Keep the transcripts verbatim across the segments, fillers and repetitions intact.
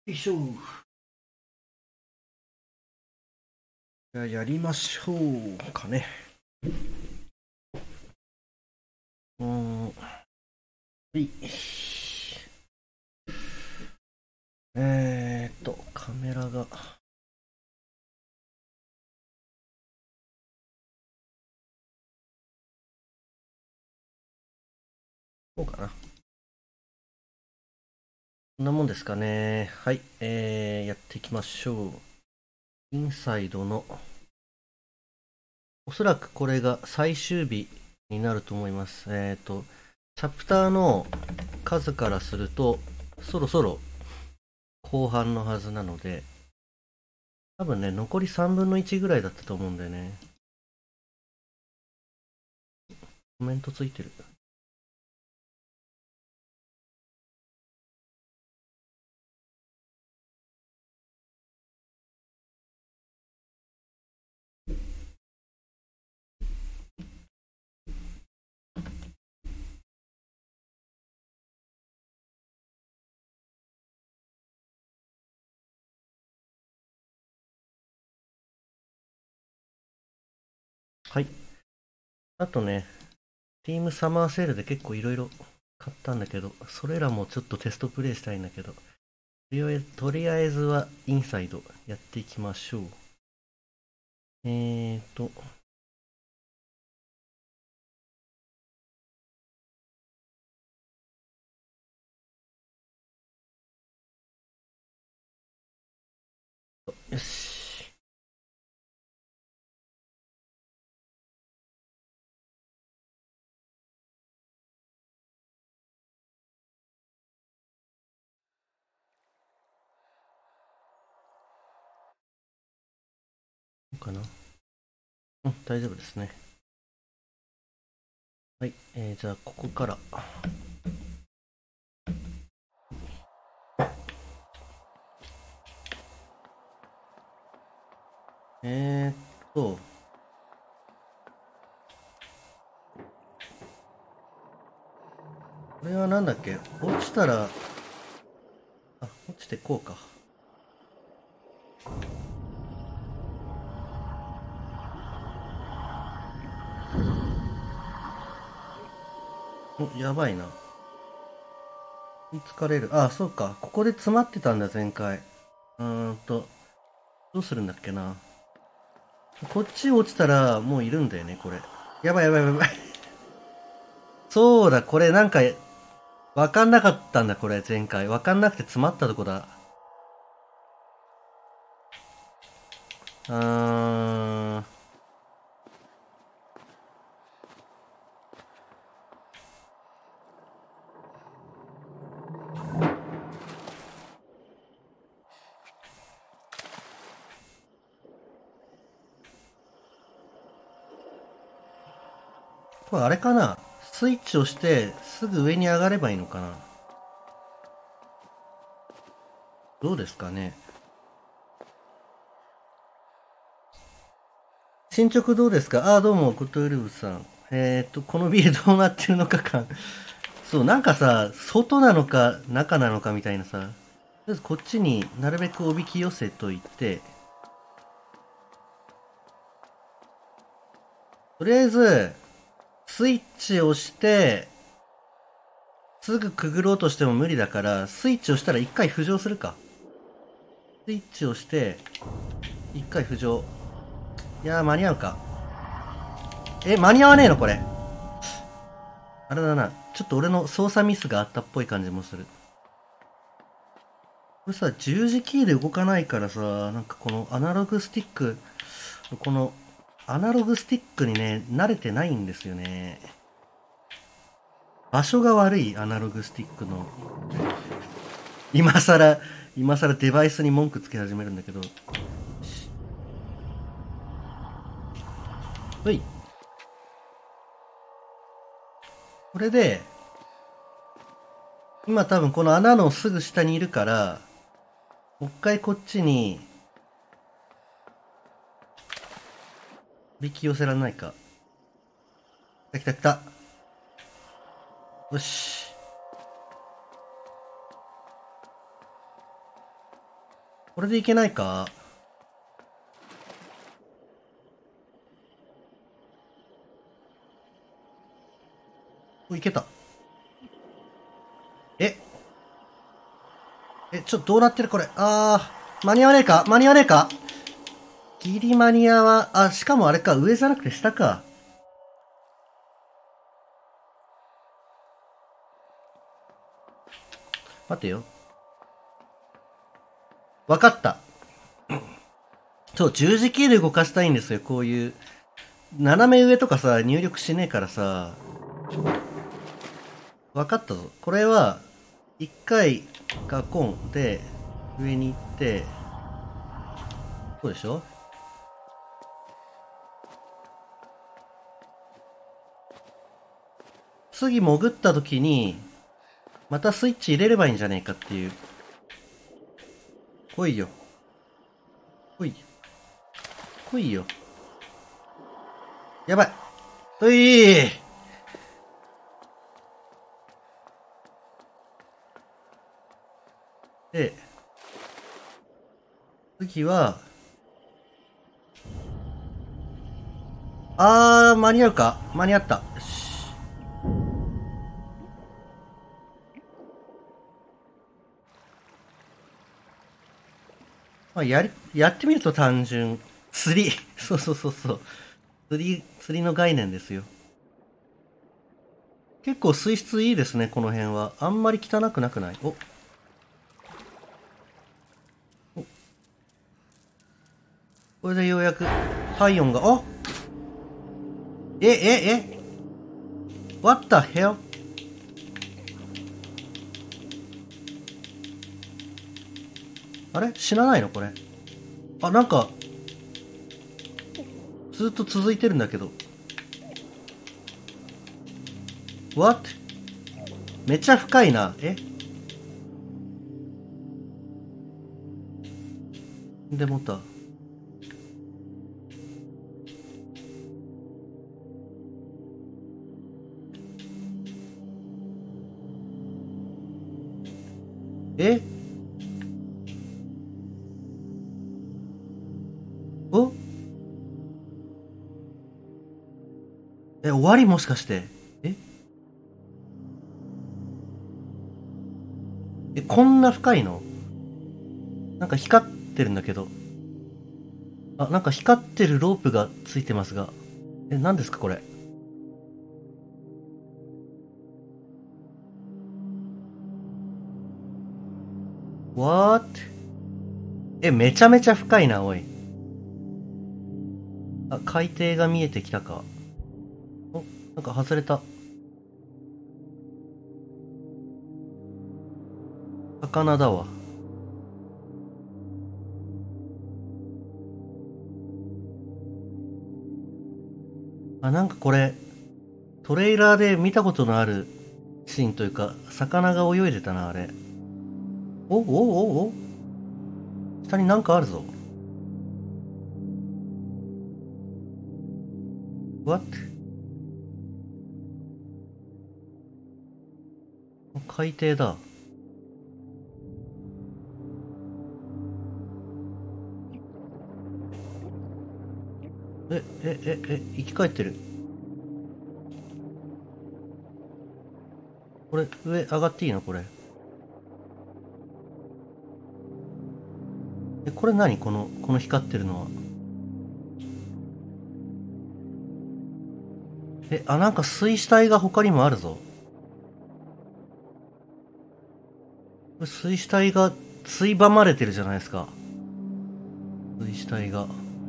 よいしょ。じゃあやりましょうかね。うーん。はい。えーっと、カメラが。こうかな。こんなもんですかね。はい。えー、やっていきましょう。インサイドの、おそらくこれが最終日になると思います。えーっと、チャプターの数からすると、そろそろ後半のはずなので、多分ね、残りさんぶんのいちぐらいだったと思うんだよね。コメントついてる。はい。あとね、ティームサマーセールで結構いろいろ買ったんだけど、それらもちょっとテストプレイしたいんだけど、とりあえずとりあえずはインサイドやっていきましょう。えーと、よし。どうかな。うん、大丈夫ですね。はい、えー、じゃあここから。えーっと、これはなんだっけ、落ちたら、あ、落ちてこうか。お、やばいな。疲れる。あ、そうか。ここで詰まってたんだ、前回。うーんと、どうするんだっけな。こっち落ちたらもういるんだよね、これ。やばいやばいやばい。そうだ、これなんか、わかんなかったんだ、これ、前回。わかんなくて詰まったとこだ。うーん。これあれかな、スイッチをして、すぐ上に上がればいいのかな。どうですかね。進捗どうですか。あ、どうも、グッドウルブさん。えーっと、このビルどうなってるのかか。そう、なんかさ、外なのか、中なのかみたいなさ。とりあえずこっちになるべくおびき寄せといて、とりあえず、スイッチをして、すぐくぐろうとしても無理だから、スイッチをしたら一回浮上するか。スイッチをして、一回浮上。いやー、間に合うか。え、間に合わねえのこれ。あれだな。ちょっと俺の操作ミスがあったっぽい感じもする。これさ、十字キーで動かないからさ、なんかこのアナログスティック、このアナログスティックにね、慣れてないんですよね。場所が悪い、アナログスティックの。今更、今更デバイスに文句つけ始めるんだけど。ほい。これで、今多分この穴のすぐ下にいるから、もう一回こっちに、引き寄せられないか。来た来た来た。よし。 これでいけないか。お、いけた。ええ、ちょっとどうなってるこれ。あー、間に合わねえか間に合わねえか。ギリ間に合わ、あ、しかもあれか、上じゃなくて下か。待てよ。わかった。そう、十字キーで動かしたいんですよ、こういう。斜め上とかさ、入力しねえからさ。わかったぞ。これは、一回、ガコンで、上に行って、そうでしょ。次潜った時に、またスイッチ入れればいいんじゃねえかっていう。来いよ。来いよ。来いよ。やばい。ういー。で、次は、あー、間に合うか間に合った。よし。まあ、やり、やってみると単純。釣り。そうそうそうそう。釣り、釣りの概念ですよ。結構水質いいですね、この辺は。あんまり汚くなくない？お、お、これでようやく体温が、あ、え、え、え、What the hell? あれ死なないのこれ。あ、なんか、ずっと続いてるんだけど。What? めっちゃ深いな。えでもた。えおえ、終わりもしかして。ええ、こんな深いの？なんか光ってるんだけど。あ、なんか光ってるロープがついてますが。え、何ですかこれ。What? え、めちゃめちゃ深いな、おい。あ、海底が見えてきたか。お、なんか外れた。魚だわ。あ、なんかこれ、トレーラーで見たことのあるシーンというか、魚が泳いでたな、あれ。お、お、お、お、下になんかあるぞ。What? 海底だ。え、え、え、え、生き返ってる。これ、上上がっていいのこれ。え、これ何この、この光ってるのは。え、あ、なんか水死体が他にもあるぞ。これ水死体が、ついばまれてるじゃないですか。水死体が。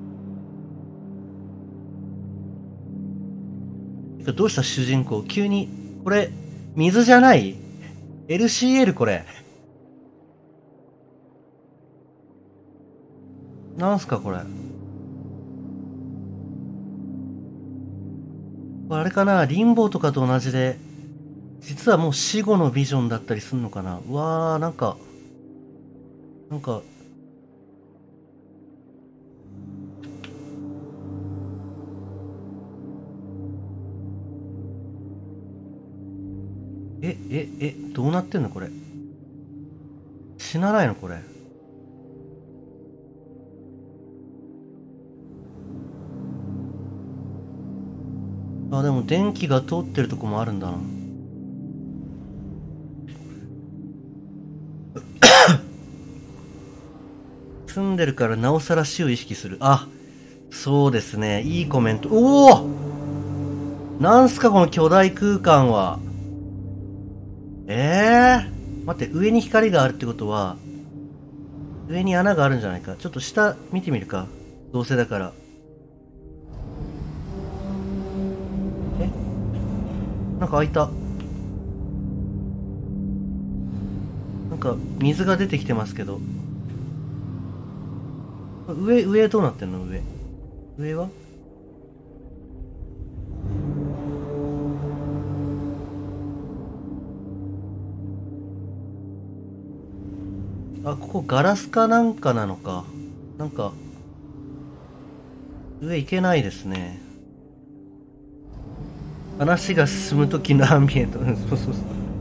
てかどうした主人公急に、これ、水じゃない？ エルシーエル これ。なんすかこれ。これあれかなリンボーとかと同じで、実はもう死後のビジョンだったりすんのかな。うわー、なんか、なんか、え、え、え、どうなってんのこれ。死なないのこれ。 あ、でも電気が通ってるとこもあるんだな。住んでるからなおさら死を意識する。あ、そうですね。いいコメント。おお、なんすかこの巨大空間は。ええー、待って、上に光があるってことは、上に穴があるんじゃないか。ちょっと下見てみるか。どうせだから。え、なんか開いた。なんか水が出てきてますけど。上、上どうなってんの上。上はあ、ここガラスかなんかなのか。なんか、上行けないですね。話が進む時のアンビエント。そうそうそう。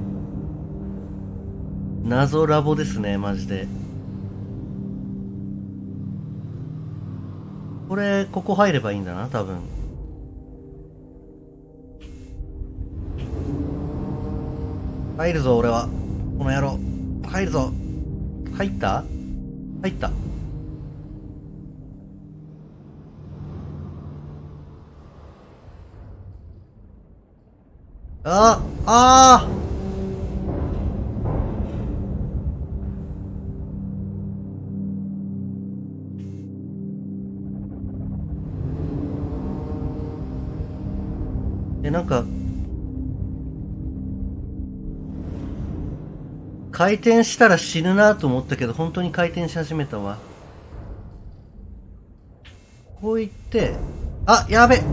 謎ラボですね、マジで。これ、ここ入ればいいんだな、多分。入るぞ、俺は。この野郎。入るぞ。入った？入った。あああえ、なんか、回転したら死ぬなと思ったけど、本当に回転し始めたわ。こう言って、あ、やべ。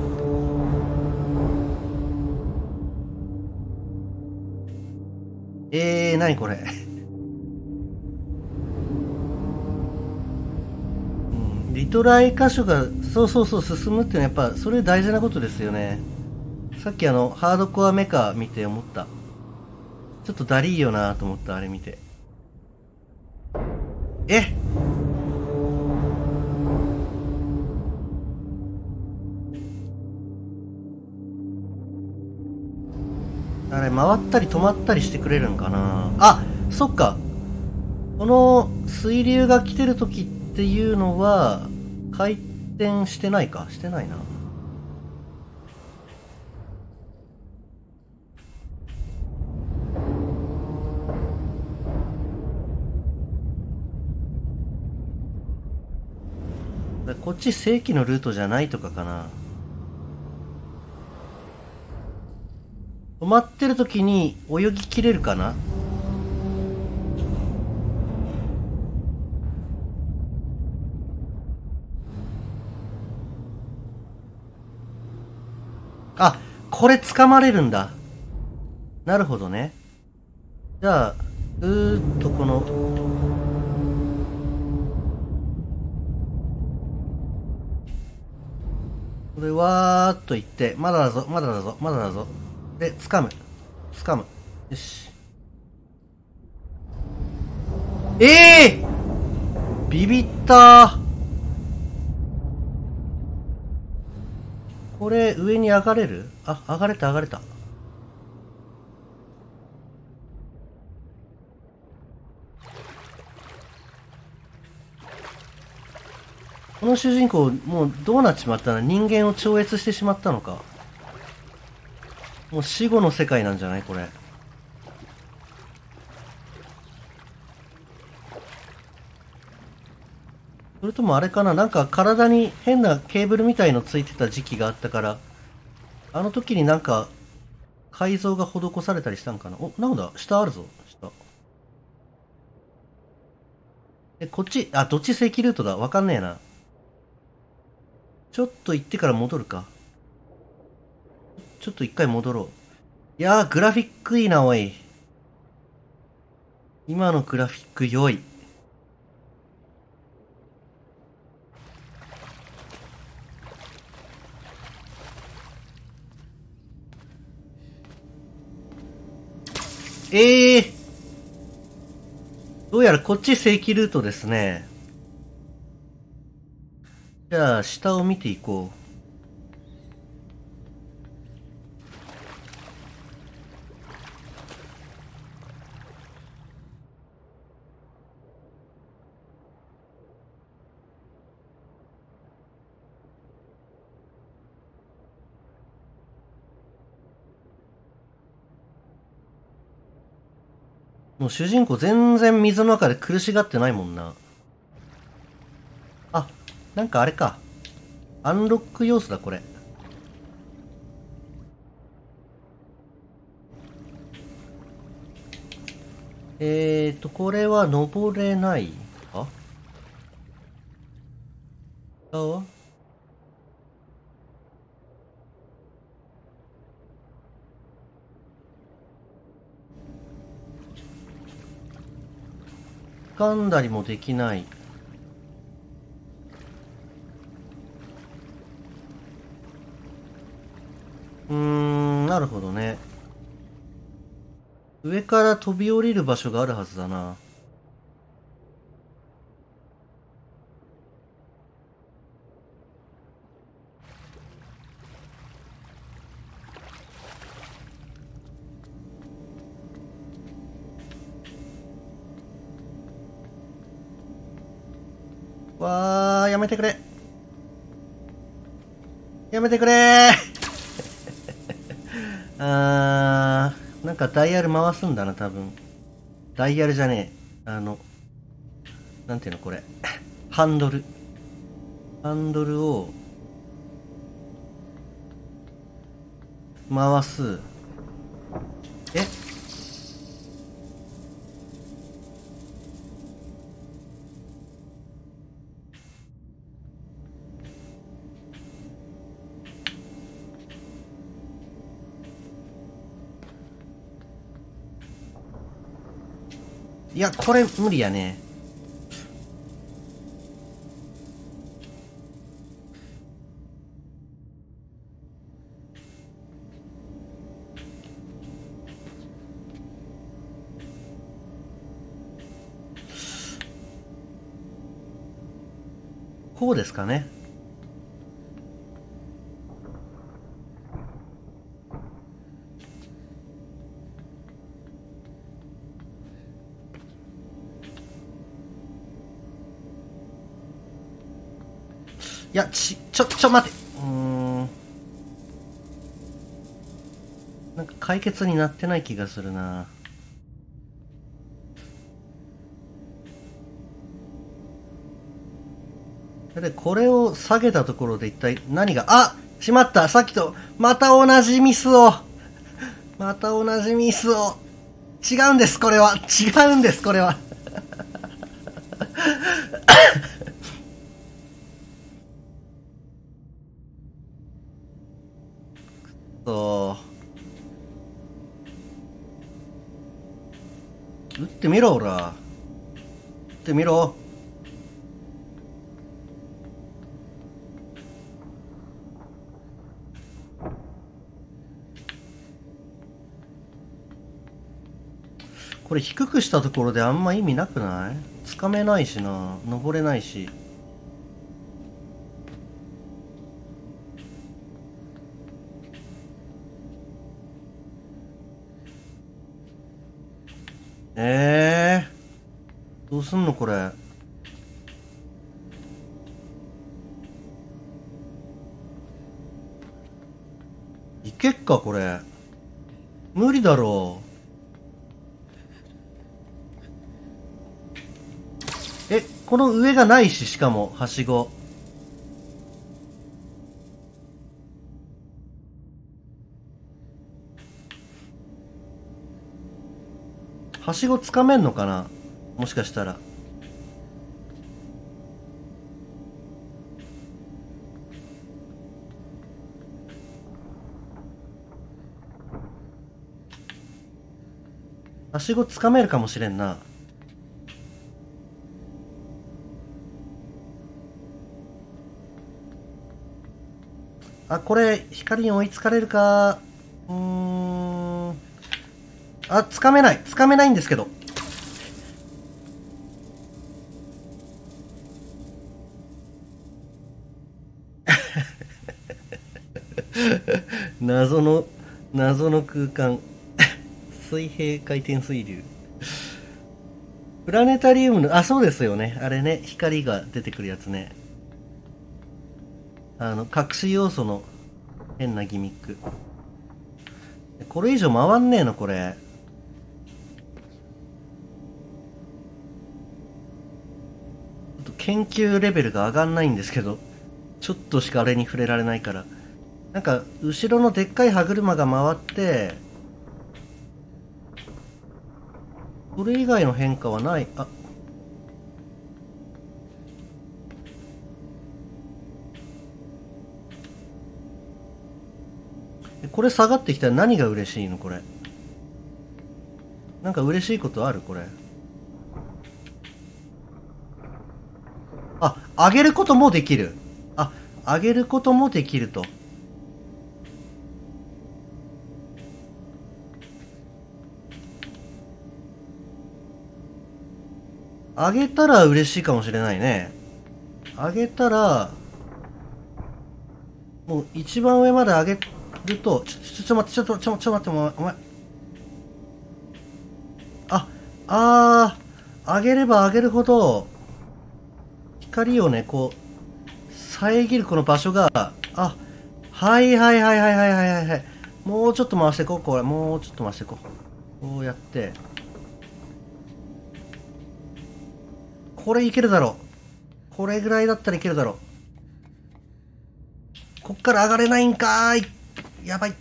えー、なにこれ。うん、リトライ箇所が、そうそうそう進むっていうのはやっぱ、それ大事なことですよね。さっきあの、ハードコアメカ見て思った。ちょっとだりーよなと思った、あれ見て。え、あれ、回ったり止まったりしてくれるんかなあ、そっか。この水流が来てる時っていうのは、回転してないかしてないな。こっち正規のルートじゃないとかかな。止まってる時に泳ぎきれるかな。あ、これ掴まれるんだ。なるほどね。じゃあ、うーっとこの、これわーっと行って、まだだぞ、まだだぞ、まだだぞ。で、掴む。掴む。よし。ええー、ビビったー。これ、上に上がれる？あ、上がれた、上がれた。この主人公、もうどうなっちまったの？人間を超越してしまったのか。もう死後の世界なんじゃないこれ。それともあれかな、なんか体に変なケーブルみたいのついてた時期があったから、あの時になんか改造が施されたりしたんかな。お、なんだ下あるぞ。下。え、こっち、あ、どっち正規ルートだ。わかんねえな。ちょっと行ってから戻るか。ちょっと一回戻ろう。いやー、グラフィックいいな、おい。今のグラフィック良い。ええー、どうやらこっち正規ルートですね。じゃあ、下を見ていこう。 もう主人公全然水の中で苦しがってないもんな。あ、なんかあれか。アンロック要素だ、これ。えーと、これは登れないかあ掴んだりもできない。うーん、なるほどね。上から飛び降りる場所があるはずだな。わー、やめてくれ。やめてくれーあー、なんかダイヤル回すんだな、多分。ダイヤルじゃねえ。あの、なんていうのこれ。ハンドル。ハンドルを回す。えいや、これ無理やね。こうですかね。いや、ち、ちょ、ちょ、待て。うーん。なんか解決になってない気がするな。で、これを下げたところで一体何が、あしまったさっきと、また同じミスをまた同じミスを違うんです、これは違うんです、これはそう。撃ってみろ、ほら。撃ってみろ。これ低くしたところであんま意味なくない？つかめないしな。登れないし。ええー、どうすんのこれ。いけっかこれ。無理だろう。え、この上がないし、しかも、はしご。はしごつかめんのかな、もしかしたら。はしごつかめるかもしれんな。あ、これ、光に追いつかれるか。うーん。あ、つかめない。つかめないんですけど。謎の、謎の空間。水平回転水流。プラネタリウムの、あ、そうですよね。あれね、光が出てくるやつね。あの、隠し要素の変なギミック。これ以上回んねえの、これ。 っと研究レベルが上がんないんですけど、ちょっとしかあれに触れられないから。なんか、後ろのでっかい歯車が回って、それ以外の変化はない。あ、これ下がってきたら何が嬉しいのこれ。なんか嬉しいことあるこれ。あ、上げることもできる。あ、上げることもできると。上げたら嬉しいかもしれないね。上げたら、もう一番上まで上げると、ちょ、ちょ、ちょ、待って、ちょっと、ちょ、ちょ、待って、お前、お前。あ、あー、上げれば上げるほど、光をね、こう、遮るこの場所が、あ、はいはいはいはいはいはいはいはい。もうちょっと回していこう、これ。もうちょっと回していこう。こうやって。これいけるだろう。これぐらいだったらいけるだろう。こっから上がれないんかーい。やばい。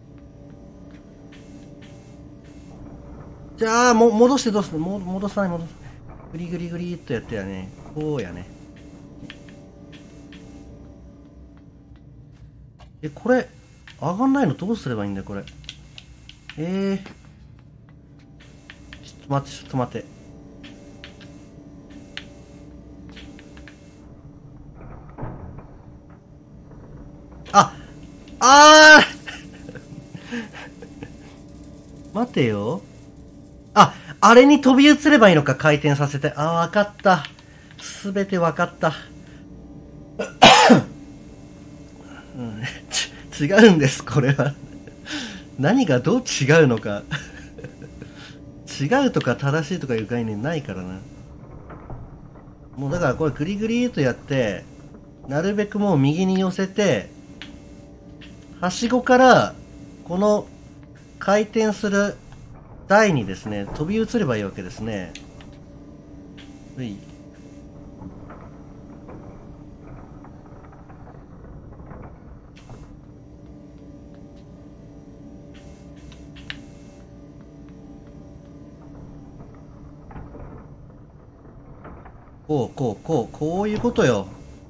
じゃあ、も、戻してどうするも、戻さない戻す。グリグリグリっとやってやね。こうやね。え、これ、上がんないのどうすればいいんだよ、これ。えー。ちょっと待って、ちょっと待って。あ、あー待てよ。あ、あれに飛び移ればいいのか、回転させて。あ、わかった。すべてわかった。うん、ち違うんです、これは。何がどう違うのか。違うとか正しいとかいう概念ないからな。もうだからこれグリグリーとやって、なるべくもう右に寄せて、はしごからこの回転する台にですね、飛び移ればいいわけですね。うい。こう、こう、こう、こういうことよ。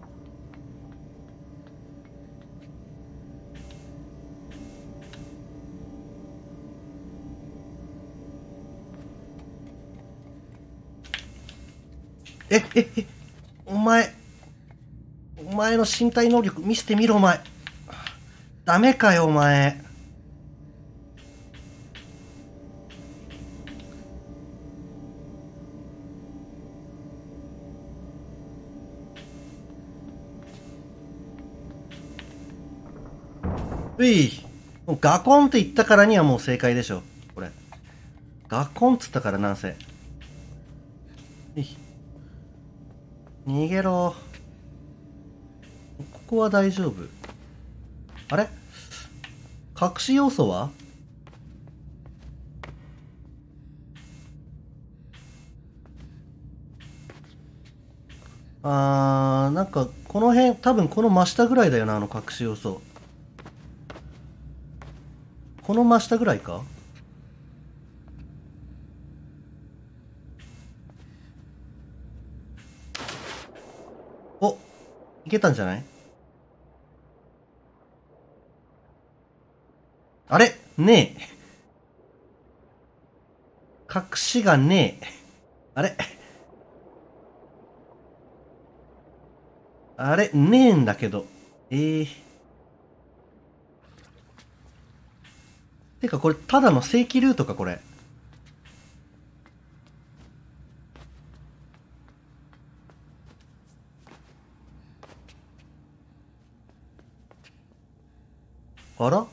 え、え、え、お前、お前の身体能力見せてみろ、お前。ダメかよ、お前。うい。ガコンって言ったからにはもう正解でしょ。これ。ガコンっつったからなんせ。いい。逃げろ。ここは大丈夫。あれ隠し要素はあー、なんか、この辺、多分この真下ぐらいだよな、あの隠し要素。この真下ぐらいか。お、いけたんじゃない？あれねえ。隠しがねえ。あれあれねえんだけど。ええー。てかこれ、ただの正規ルートか、これ。あら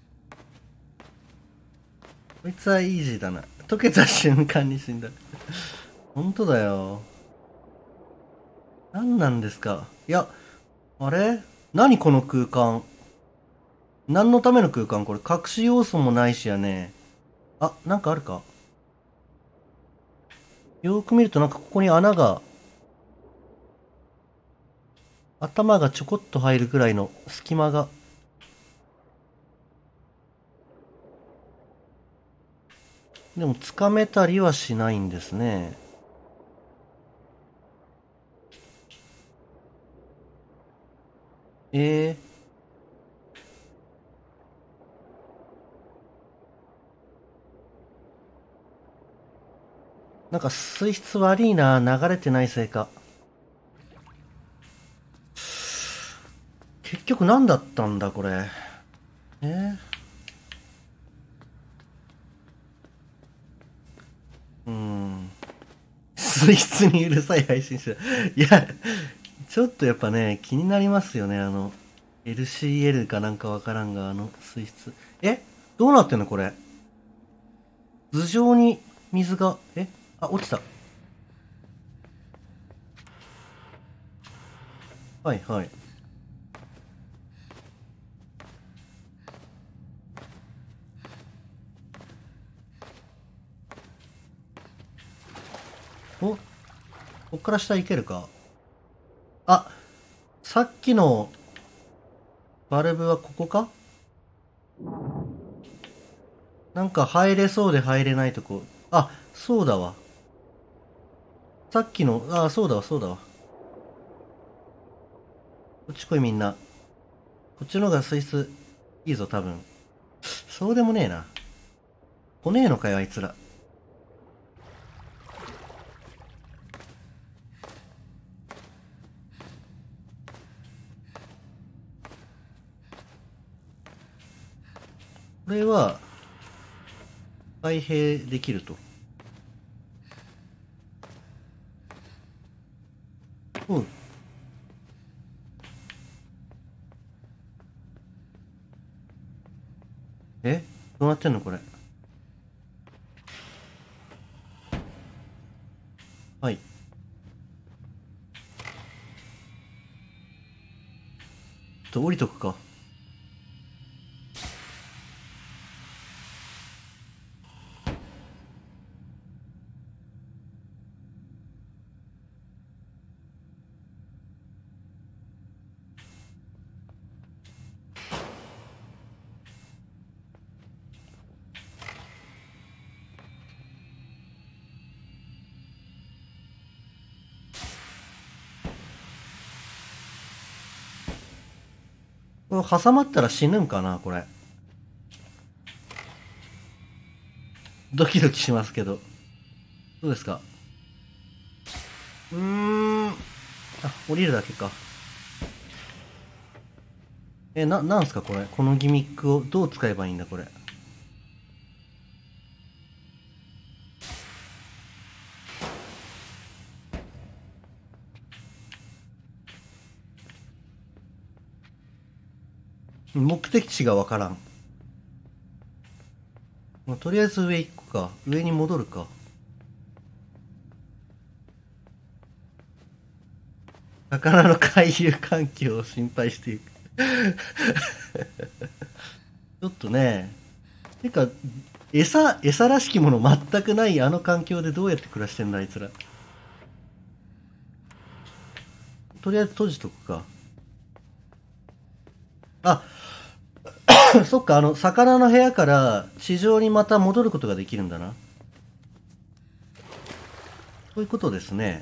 こいつはイージーだな。溶けた瞬間に死んだ。本当だよ。何なんですか。いや、あれ何この空間。何のための空間これ。隠し要素もないしやね。あ、なんかあるか。よーく見るとなんかここに穴が頭がちょこっと入るぐらいの隙間が。でもつかめたりはしないんですね。えー、なんか水質悪いな、流れてないせいか。結局何だったんだこれ。えー、うーん。水質にうるさい配信者。いや、ちょっとやっぱね、気になりますよね、あの、エルシーエル かなんかわからんが、あの水質。え、どうなってんのこれ。頭上に水が、え、あ、落ちた。はいはい。お、こっから下行けるか。あ、さっきのバルブはここか。なんか入れそうで入れないとこ。あ、そうだわ。さっきの、あ、そうだわ、そうだわ。こっち来いみんな。こっちの方が水質いいぞ、多分。そうでもねえな。来ねえのかよ、あいつら。これは、開閉できると。うん。え、どうなってんのこれ。はい。と、降りとくか。これ挟まったら死ぬんかなこれ。ドキドキしますけど。どうですか。うーん。あ、降りるだけか。え、な、なんすかこれ。このギミックをどう使えばいいんだこれ。目的地がわからん。まあ、とりあえず上行くか。上に戻るか。魚の回遊環境を心配していく。ちょっとね。てか、餌、餌らしきもの全くないあの環境でどうやって暮らしてんだあいつら。とりあえず閉じとくか。あ、そっか、あの、魚の部屋から地上にまた戻ることができるんだな。そういうことですね。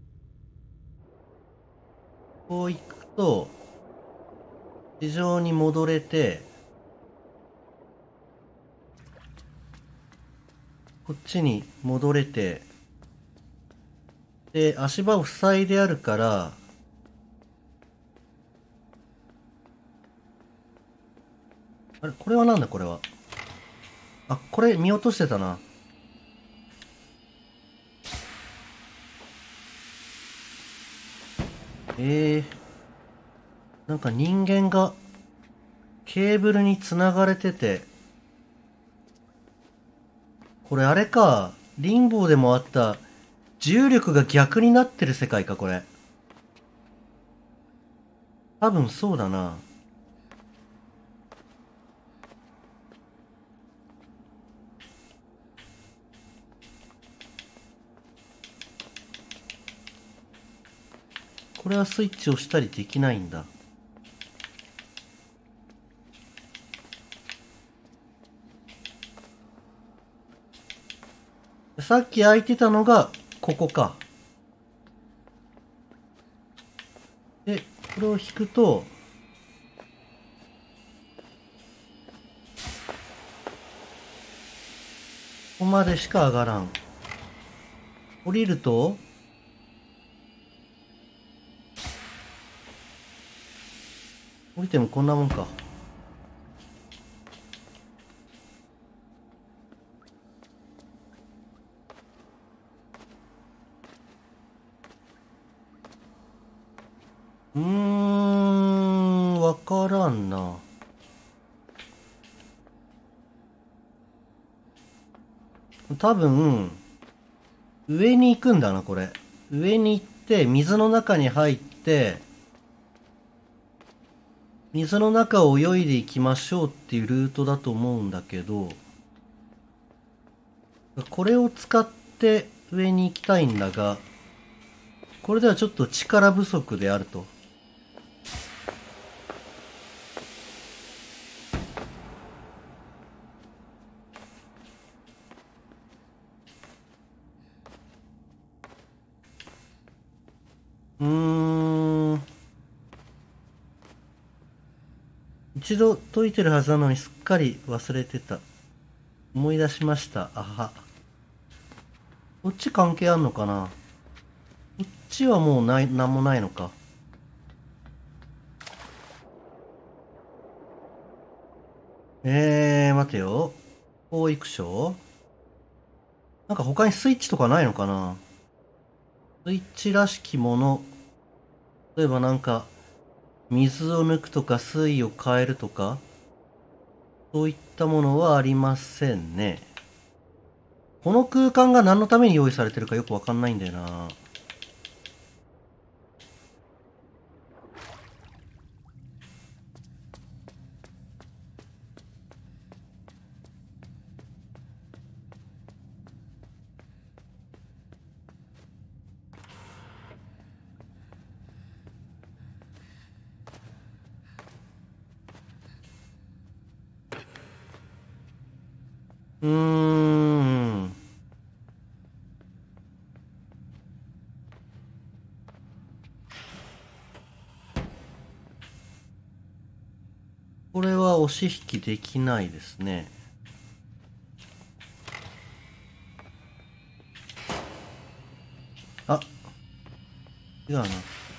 こう行くと、地上に戻れて、こっちに戻れて、で、足場を塞いであるから、あれ、これはなんだこれは。あ、これ見落としてたな。ええー、なんか人間がケーブルに繋がれてて、これあれか、リンボーでもあった重力が逆になってる世界か、これ。多分そうだな。 これはスイッチ押したりできないんだ。さっき開いてたのがここか。で、これを引くと、ここまでしか上がらん。降りると、降りてもこんなもんか。うーん、わからんな。多分、上に行くんだな、これ。上に行って、水の中に入って、水の中を泳いでいきましょうっていうルートだと思うんだけど、これを使って上に行きたいんだが、これではちょっと力不足であると。うーん。一度解いてるはずなのにすっかり忘れてた。思い出しました。あは。こっち関係あんのかな。こっちはもうない、なんもないのか。えー、待てよ。こう行くしょ。なんか他にスイッチとかないのかな。スイッチらしきもの。例えばなんか、水を抜くとか水位を変えるとか、そういったものはありませんね。この空間が何のために用意されてるかよくわかんないんだよな。うーん。これは押し引きできないですね。あ、違うな。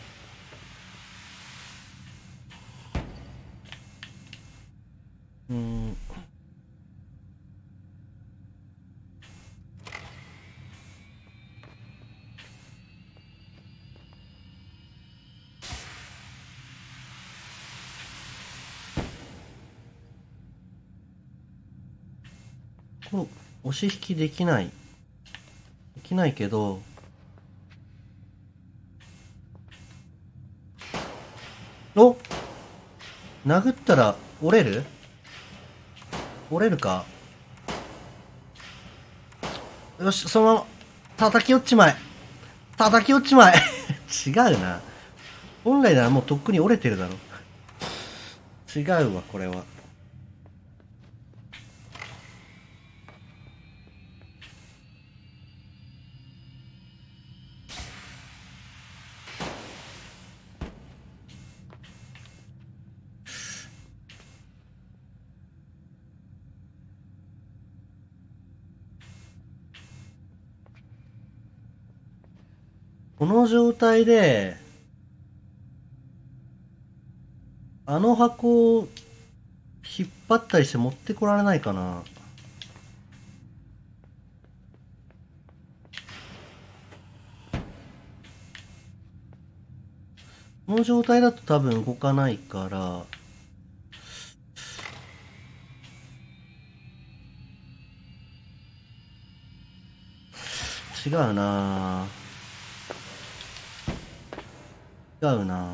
うーん。この押し引きできない。できないけど、お、殴ったら折れる折れるか。よし、そのまま、叩き落ちまえ。叩き落ちまえ。違うな。本来ならもうとっくに折れてるだろ。違うわ、これは。この状態で、あの箱を引っ張ったりして持ってこられないかな。この状態だと多分動かないから、違うな違うな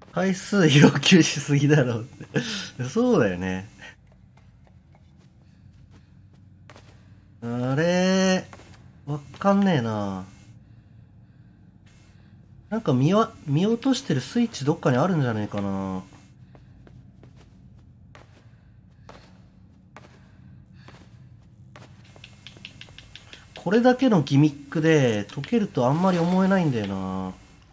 回数要求しすぎだろうってそうだよね。あれわかんねえな。なんか見わ見落としてるスイッチどっかにあるんじゃねえかな。これだけのギミックで解けるとあんまり思えないんだよな。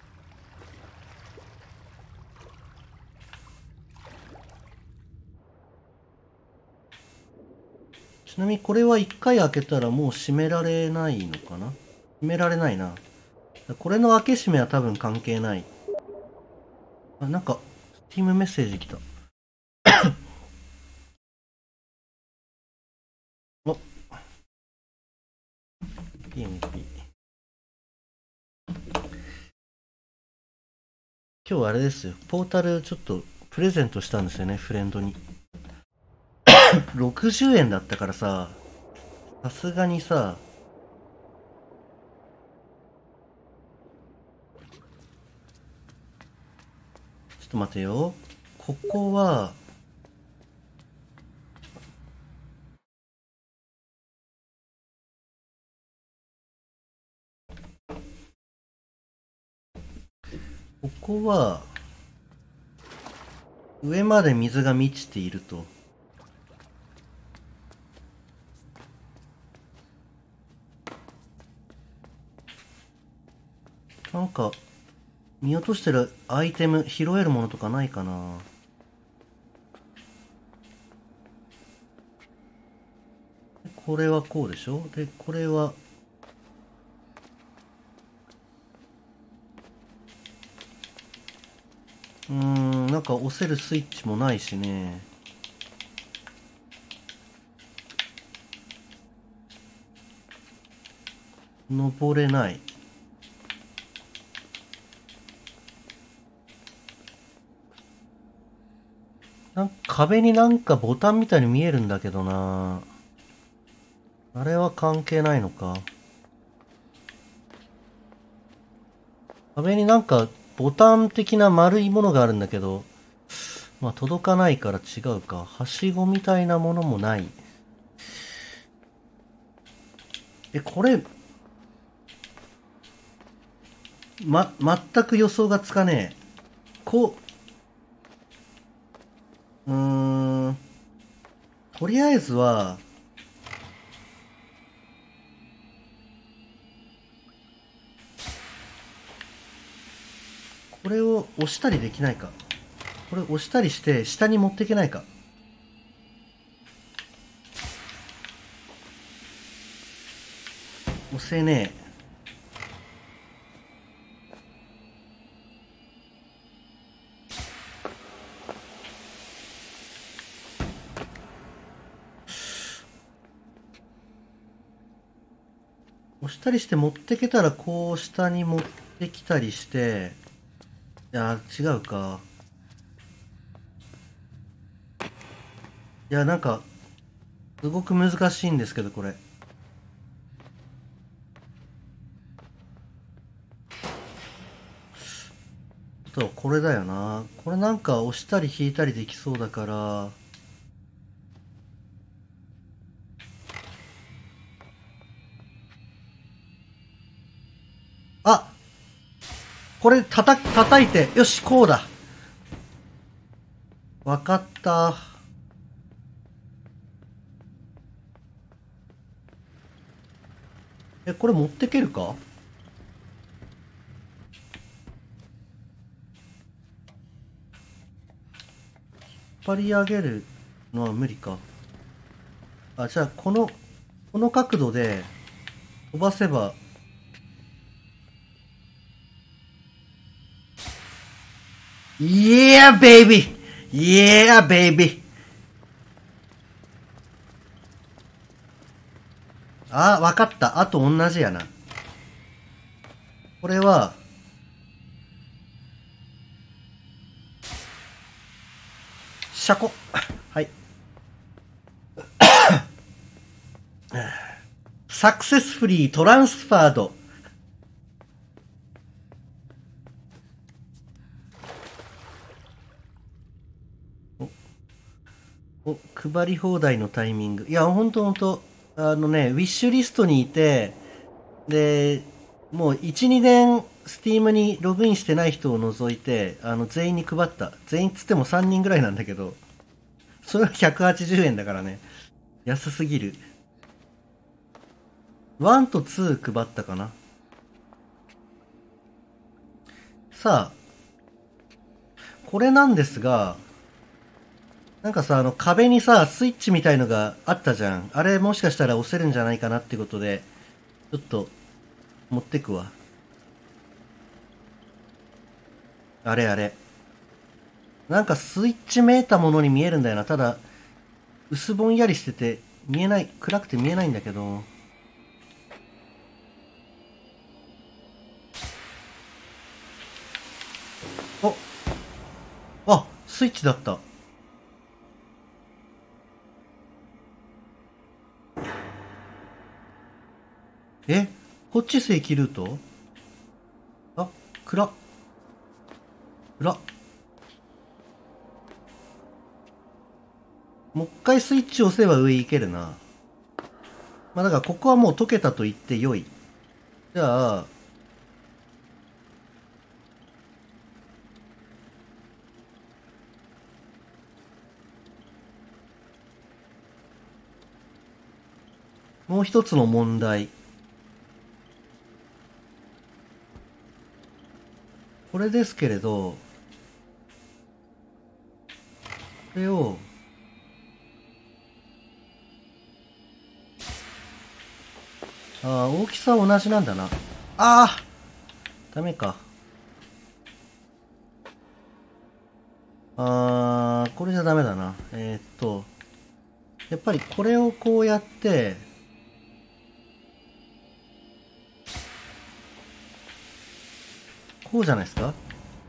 ちなみにこれは一回開けたらもう閉められないのかな。閉められないな。これの開け閉めは多分関係ない。あ、なんか、スティームメッセージ来た。お ピーエムピー。今日あれですよ。ポータルちょっとプレゼントしたんですよね、フレンドに。ろくじゅうえんだったからさ、さすがにさ、ちょっと待てよ。ここは、ここは、上まで水が満ちていると。なんか、見落としてるアイテム、拾えるものとかないかな。これはこうでしょ。で、これは、うーん、なんか押せるスイッチもないしね。登れない。なんか壁になんかボタンみたいに見えるんだけどな。あれは関係ないのか。壁になんかボタン的な丸いものがあるんだけど、まあ届かないから違うか。はしごみたいなものもない。え、これ、ま、全く予想がつかねえ。こう、うーん、とりあえずは、これを押したりできないか。これ押したりして下に持っていけないか。押せねえ。押したりして持ってけたらこう下に持ってきたりして、いや違うか。いやなんかすごく難しいんですけどこれ。あとこれだよな。これなんか押したり引いたりできそうだから。あ、これたた叩いて、よしこうだ。わかった。え、これ持ってけるか。引っ張り上げるのは無理か。あ、じゃあこのこの角度で飛ばせば。Yeah, baby! Yeah, baby! あ、わかった。あと同じやな。これは、シャコ。はい。サクセスフリートランスファード。 お、配り放題のタイミング。いや、ほんとほんと。あのね、ウィッシュリストにいて、で、もういち、にねん、スティームにログインしてない人を除いて、あの、全員に配った。全員っつってもさんにんぐらいなんだけど、それはひゃくはちじゅうえんだからね。安すぎる。ワンとツー配ったかな。さあ、これなんですが、なんかさ、あの壁にさ、スイッチみたいのがあったじゃん。あれもしかしたら押せるんじゃないかなってことで、ちょっと持ってくわ。あれあれ。なんかスイッチめいたものに見えるんだよな。ただ、薄ぼんやりしてて、見えない、暗くて見えないんだけど。お、あ、スイッチだった。え、こっち正規ルート？あ、暗。暗。もう一回スイッチ押せば上行けるな。まあだからここはもう解けたと言って良い。じゃあ、もう一つの問題。これですけれど、これを、ああ、大きさ同じなんだな。ああ、ダメか。あー、これじゃダメだな。えー、っと、やっぱりこれをこうやって、こうじゃないですか？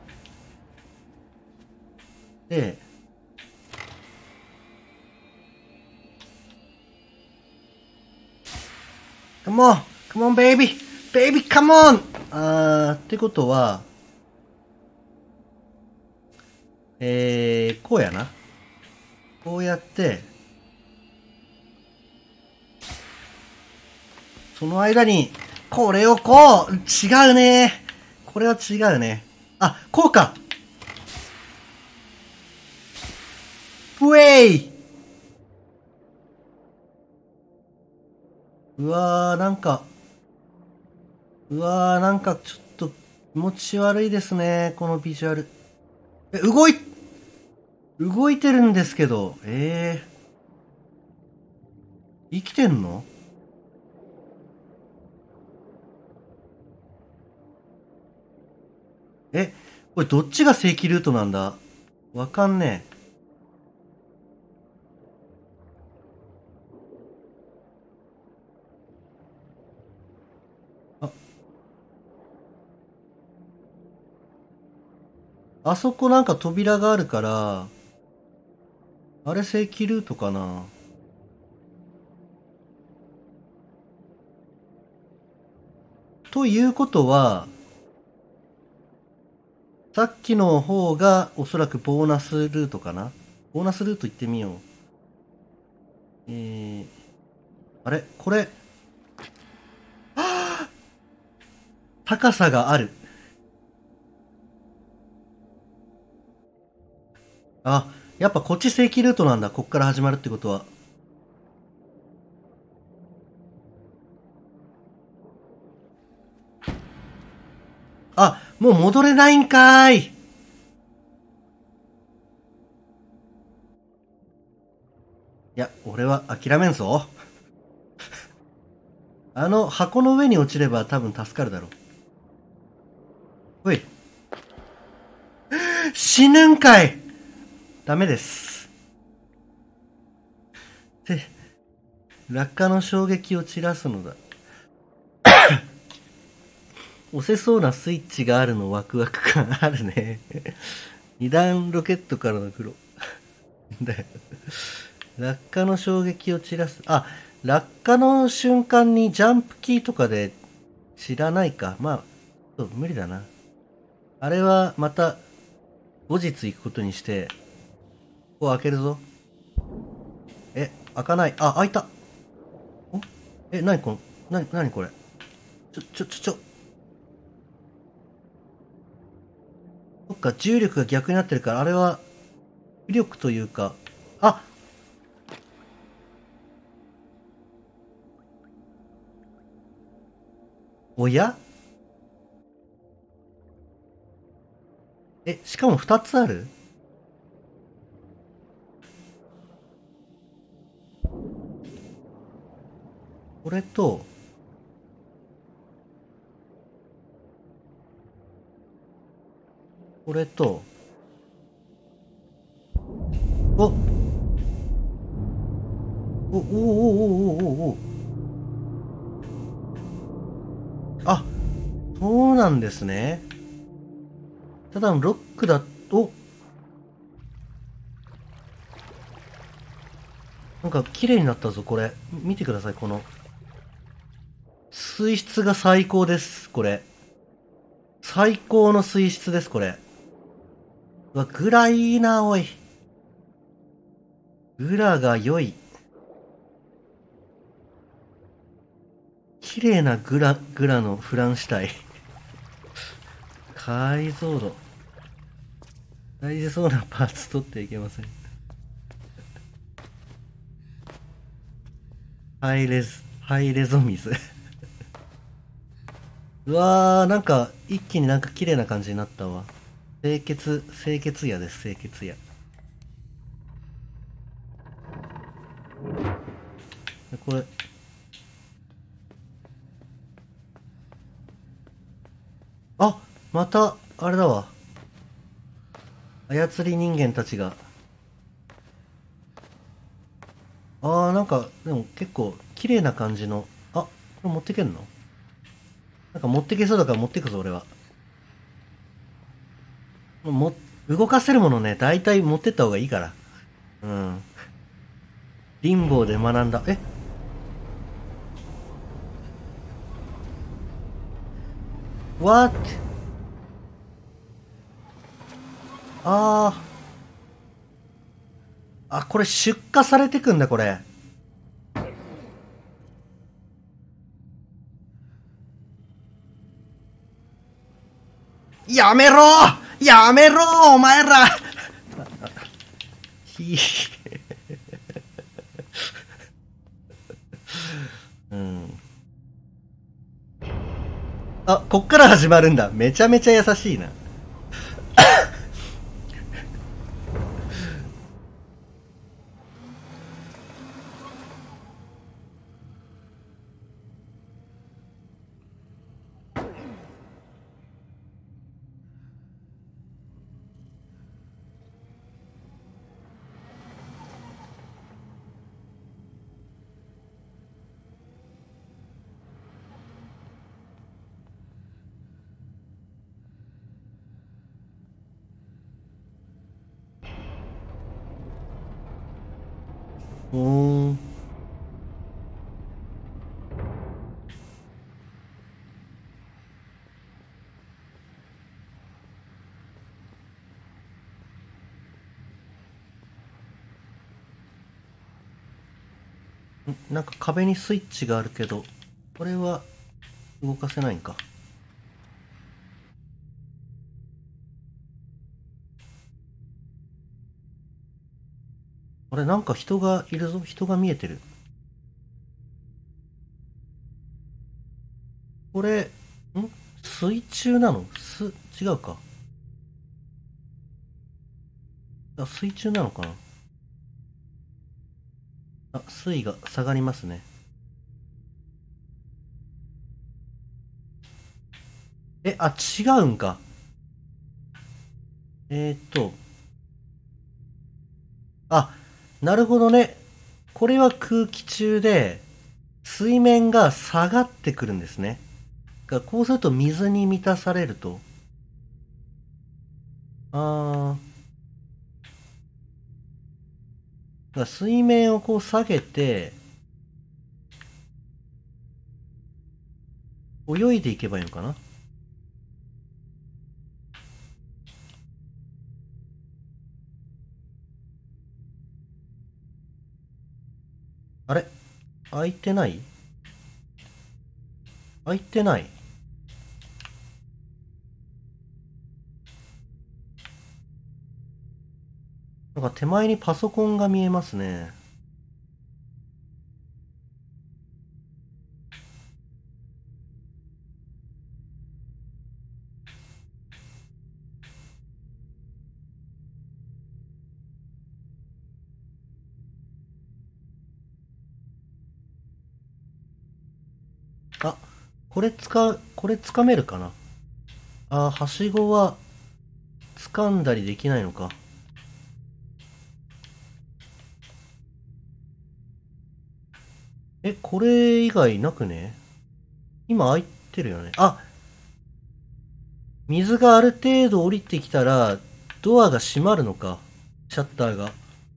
で、come on! come on baby! baby come on! あー、ってことは、えー、こうやな。こうやって、その間に、これをこう違うね。これは違うね。あ、こうか。ウェイ。うわー、なんか、うわー、なんかちょっと気持ち悪いですね、このビジュアル。え、動い、動いてるんですけど、えー、生きてんの？え、これどっちが正規ルートなんだ？わかんねえ。あ、あそこなんか扉があるから、あれ正規ルートかな？ということは、さっきの方がおそらくボーナスルートかな？ボーナスルート行ってみよう。えー、あれこれ、高さがある。あ、やっぱこっち正規ルートなんだ。こっから始まるってことは。あ、もう戻れないんかーい。いや、俺は諦めんぞ。あの箱の上に落ちれば多分助かるだろう。おい、死ぬんかい。ダメです。で、落下の衝撃を散らすのだ。押せそうなスイッチがあるのワクワク感あるね。二段ロケットからの黒。だよ。落下の衝撃を散らす。あ、落下の瞬間にジャンプキーとかで知らないか。まあ、そう無理だな。あれはまた後日行くことにして、ここ開けるぞ。 開かない。あ、開いた。おえ、なにこの、なに、なにこれ。ちょ、ちょ、ちょ、ちょ。そっか、重力が逆になってるから、あれは、浮力というか、あ、おやえ、しかも二つある。これと、これと、お、お、お、お、お、お、お、お、あ、そうなんですね。ただのロックだと、なんか綺麗になったぞ、これ。見てください、この。水質が最高です、これ。最高の水質です、これ。うわ、グラいいな、おい。グラが良い。綺麗なグラ、グラのフランシュタイン。解像度。大事そうなパーツ取っていけません。ハイレズ、ハイレゾ水。うわー、なんか、一気になんか綺麗な感じになったわ。清潔、清潔屋です、清潔屋。これ、あ、また、あれだわ。操り人間たちが。あー、なんか、でも結構、綺麗な感じの。あ、これ持ってけんの？なんか持ってけそうだから持ってくぞ、俺は。も、動かせるものね、大体持ってった方がいいから。うん。リンボーで学んだ。え、what? あー。あ、これ出荷されてくんだ、これ。やめろやめろお前らひうん。あ、こっから始まるんだ。めちゃめちゃ優しいな。うーん。なんか壁にスイッチがあるけど、これは動かせないんか。あれ、なんか人がいるぞ。人が見えてる。これ、ん水中なの？す、違うか。あ、水中なのかな。あ、水位が下がりますね。え、あ、違うんか。えーっと、あ、なるほどね。これは空気中で、水面が下がってくるんですね。がこうすると水に満たされると。あー、水面をこう下げて、泳いでいけばいいのかな。 あれ開いてない開いてない。なんか手前にパソコンが見えますね。あ、これ使う、これ掴めるかな。あー、はしごは掴んだりできないのか。え、これ以外なくね？今開いてるよね。あ、水がある程度降りてきたら、ドアが閉まるのか。シャッターが。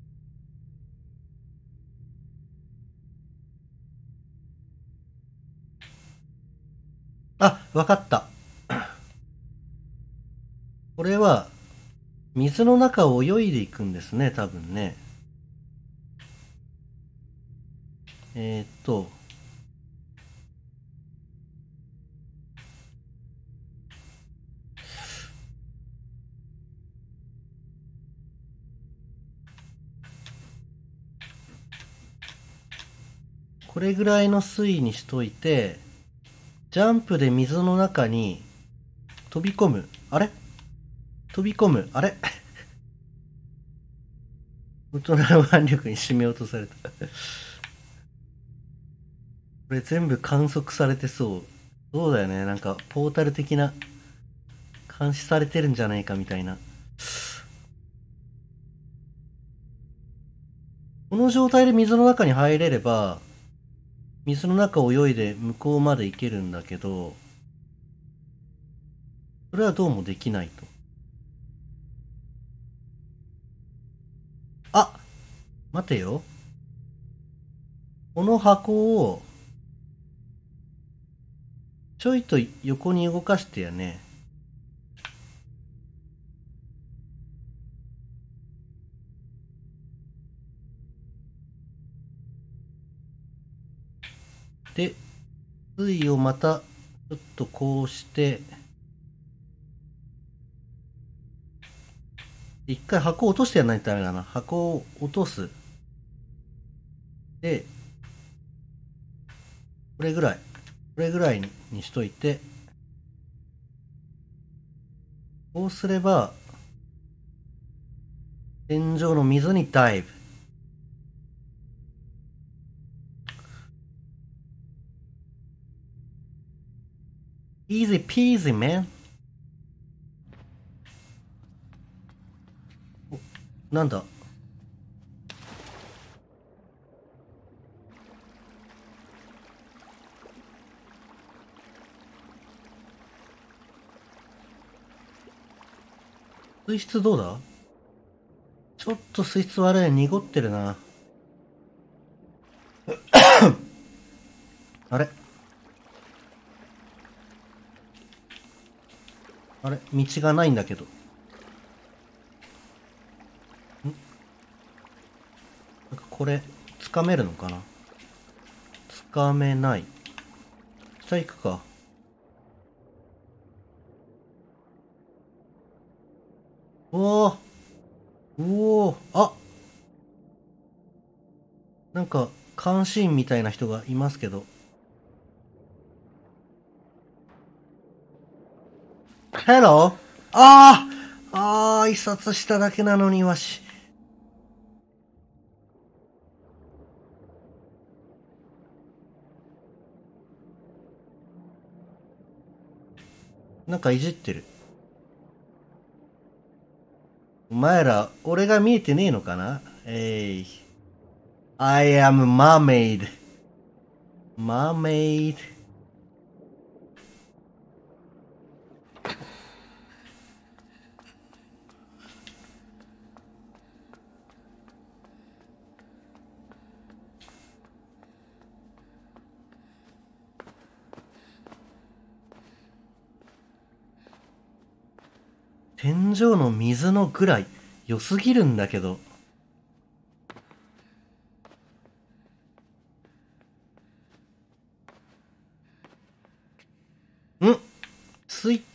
あ、わかった。これは、水の中を泳いでいくんですね、多分ね。えー、っと、これぐらいの水位にしといて、ジャンプで水の中に飛び込む。あれ飛び込む。あれ大人の腕力に締め落とされた。これ全部観測されてそう。そうだよね。なんか、ポータル的な、監視されてるんじゃないかみたいな。この状態で水の中に入れれば、水の中を泳いで向こうまで行けるんだけど、それはどうもできないと。あ、待てよ。この箱を、ちょいと横に動かしてやね。で、水位をまた、ちょっとこうして、一回箱を落としてやらないとダメだな。箱を落とす。で、これぐらい。これぐらいにしといて、こうすれば、天井の水にダイブ。Easy peasy, man. なんだ水質どうだ？ちょっと水質悪い。濁ってるな。あれあれ道がないんだけど。んなんかこれ、つかめるのかな？つかめない。下行くか。おおおおあ、なんか、監視員みたいな人がいますけど。ヘロー。ああああ、挨拶しただけなのにわし。なんかいじってる。お前ら、俺が見えてねえのかな？えい。I am mermaid. mermaid. 天井の水のぐらい良すぎるんだけど。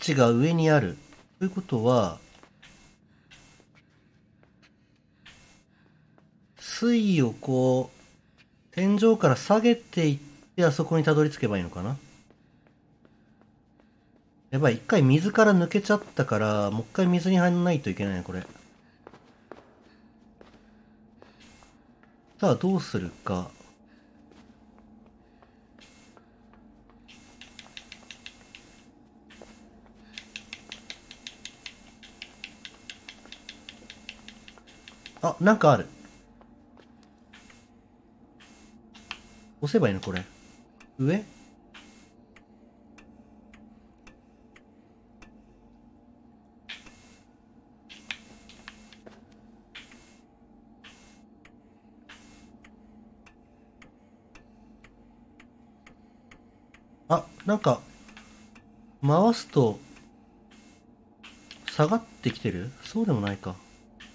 チが上にある。ということは、水位をこう、天井から下げていって、あそこにたどり着けばいいのかな。やばい、一回水から抜けちゃったから、もう一回水に入らないといけないね、これ。さあ、どうするか。あ、なんかある。押せばいいのこれ。上あ、なんか、回すと、下がってきてる？そうでもないか。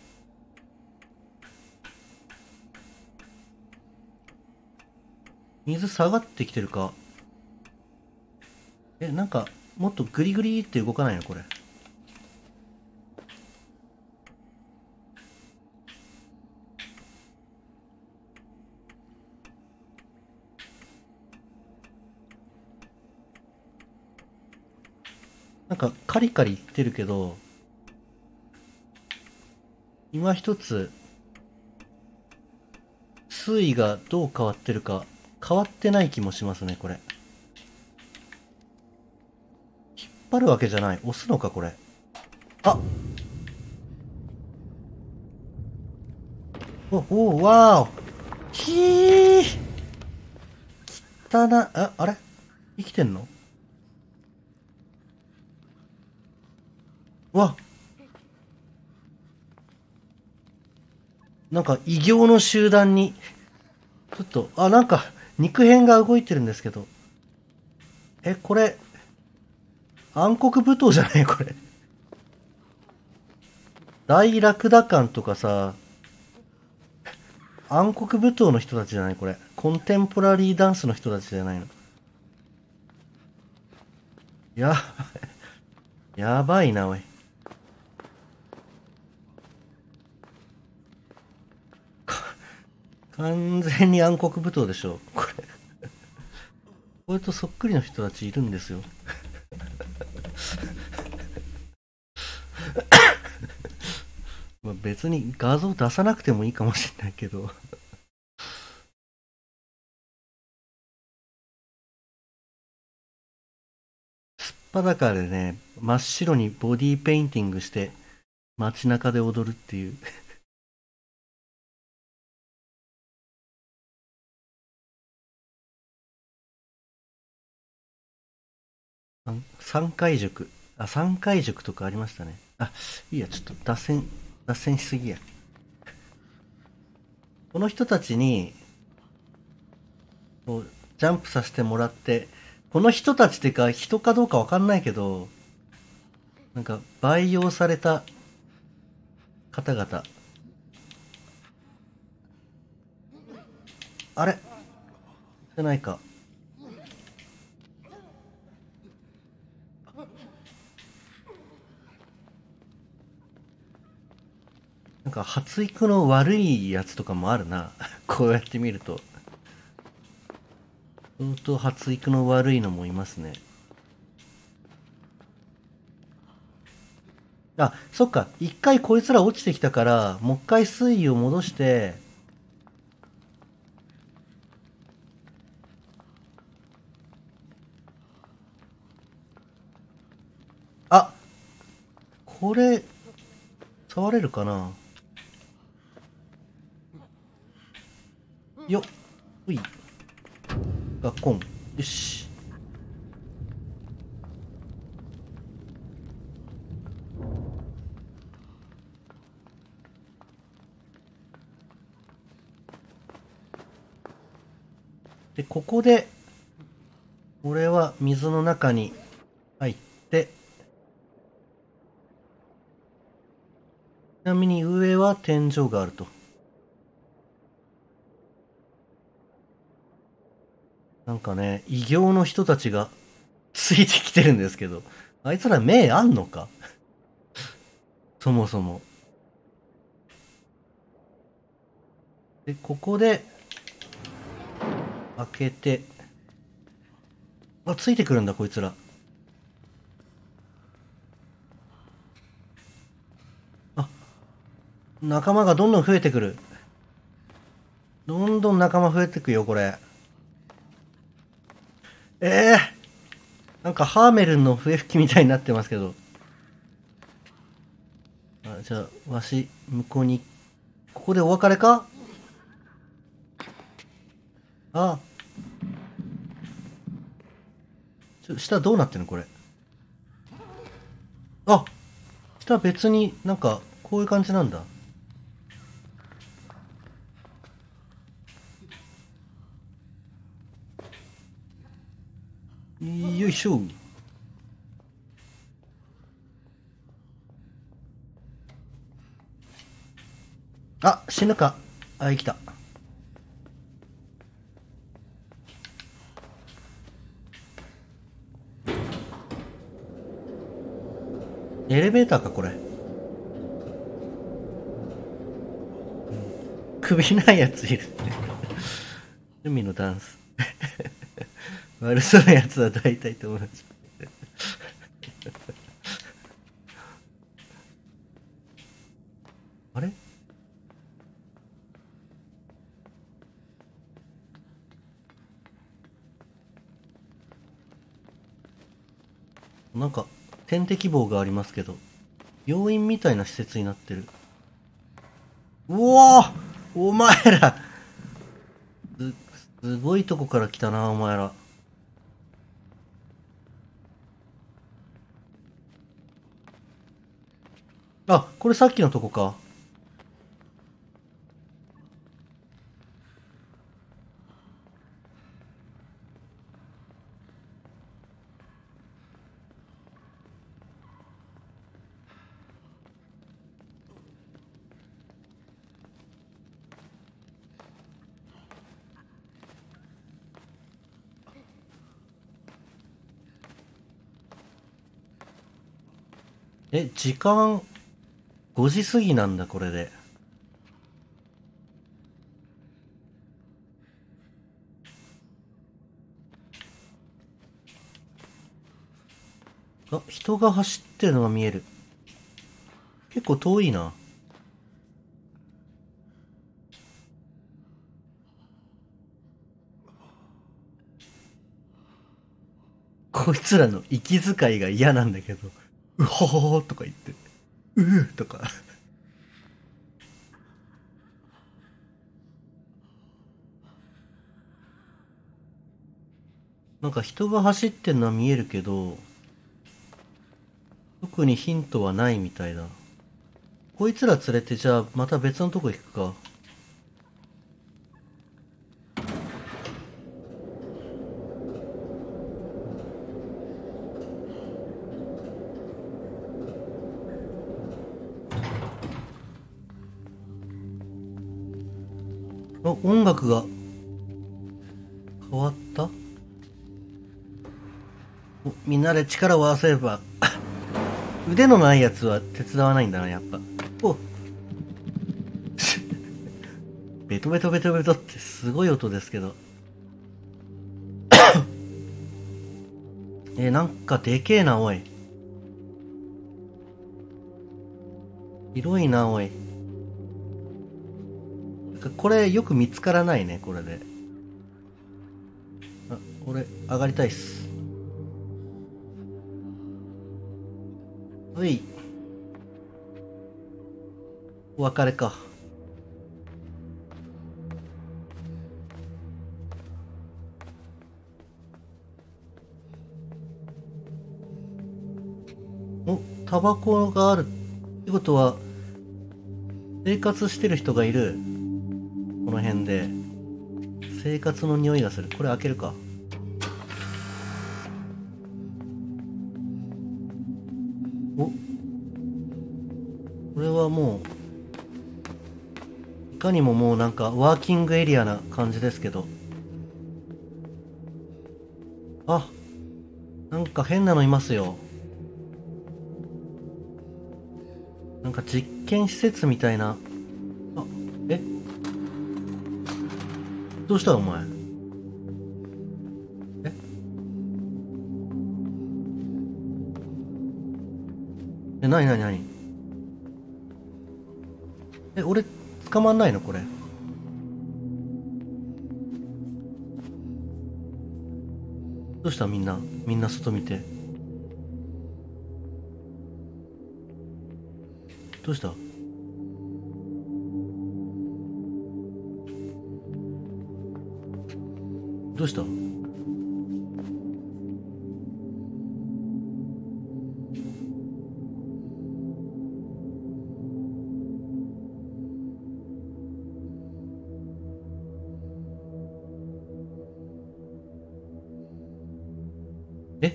水下がってきてるか。え、なんか、もっとグリグリって動かないのこれ。なんか、カリカリ言ってるけど、今一つ、水位がどう変わってるか、変わってない気もしますね、これ。引っ張るわけじゃない。押すのか、これ。あお、お、わーお。ひー汚な、あ、あれ生きてんの？わなんか異形の集団に、ちょっと、あ、なんか肉片が動いてるんですけど。え、これ、暗黒舞踏じゃないこれ。大ラクダ館とかさ、暗黒舞踏の人たちじゃないこれ。コンテンポラリーダンスの人たちじゃないの。や、やばいな、おい。完全に暗黒舞踏でしょ、これ。これとそっくりの人たちいるんですよ。まあ別に画像出さなくてもいいかもしれないけど。すっぱだかでね、真っ白にボディーペインティングして街中で踊るっていう。三回塾。あ、三回塾とかありましたね。あ、いいや、ちょっと脱線、脱線しすぎや。この人たちに、こう、ジャンプさせてもらって、この人たちってか人かどうかわかんないけど、なんか培養された方々。あれじゃないか。なんか発育の悪いやつとかもあるな。こうやって見ると。相当発育の悪いのもいますね。あ、そっか。一回こいつら落ちてきたから、もう一回水位を戻して、あ、これ、触れるかなよっ、ほい、ガッコン。よし。で、ここで、俺は水の中に入って、ちなみに上は天井があると。なんかね、異形の人たちがついてきてるんですけど。 あいつら目あんのかそもそも。で、ここで、開けて、あ、ついてくるんだ、こいつら。あ、仲間がどんどん増えてくる。どんどん仲間増えてくよ、これ。ええー、なんかハーメルンの笛吹きみたいになってますけど。あ、じゃあ、わし、向こうに、ここでお別れか。あ、ちょ、下どうなってんのこれ。あ、下別になんか、こういう感じなんだ。よいしょ。あ、死ぬか。あ、生きた。エレベーターか、これ。首ないやついる。海のダンス。悪そうなやつは大体友達。あれなんか、点滴棒がありますけど、病院みたいな施設になってる。うわーお前らす、すごいとこから来たな、お前ら。あ、これさっきのとこか。え、時間ごじ過ぎなんだ、これで。あ、人が走ってるのが見える。結構遠いな。こいつらの息遣いが嫌なんだけど。うほほほとか言って。うーとか。なんか人が走ってんのは見えるけど、特にヒントはないみたいだ。こいつら連れてじゃあまた別のとこ行くか。あ、音楽が変わった。お、みんなで力を合わせれば腕のないやつは手伝わないんだな、やっぱ。おベトベトベトベトってすごい音ですけど。えー、なんかでけえな、おい。広いな、おい。これよく見つからないね、これで。あ、俺、上がりたいっす。はい。お別れか。お、タバコがあるってことは、生活してる人がいる。この辺で。生活の匂いがする。これ開けるか。お、これはもう、いかにももうなんかワーキングエリアな感じですけど。あ、なんか変なのいますよ。 なんか実験施設みたいな。あ、えどうしたお前。ええ、なになになに。え、俺、捕まんないのこれ。どうしたみんな。みんな外見て。どうした。どうした。え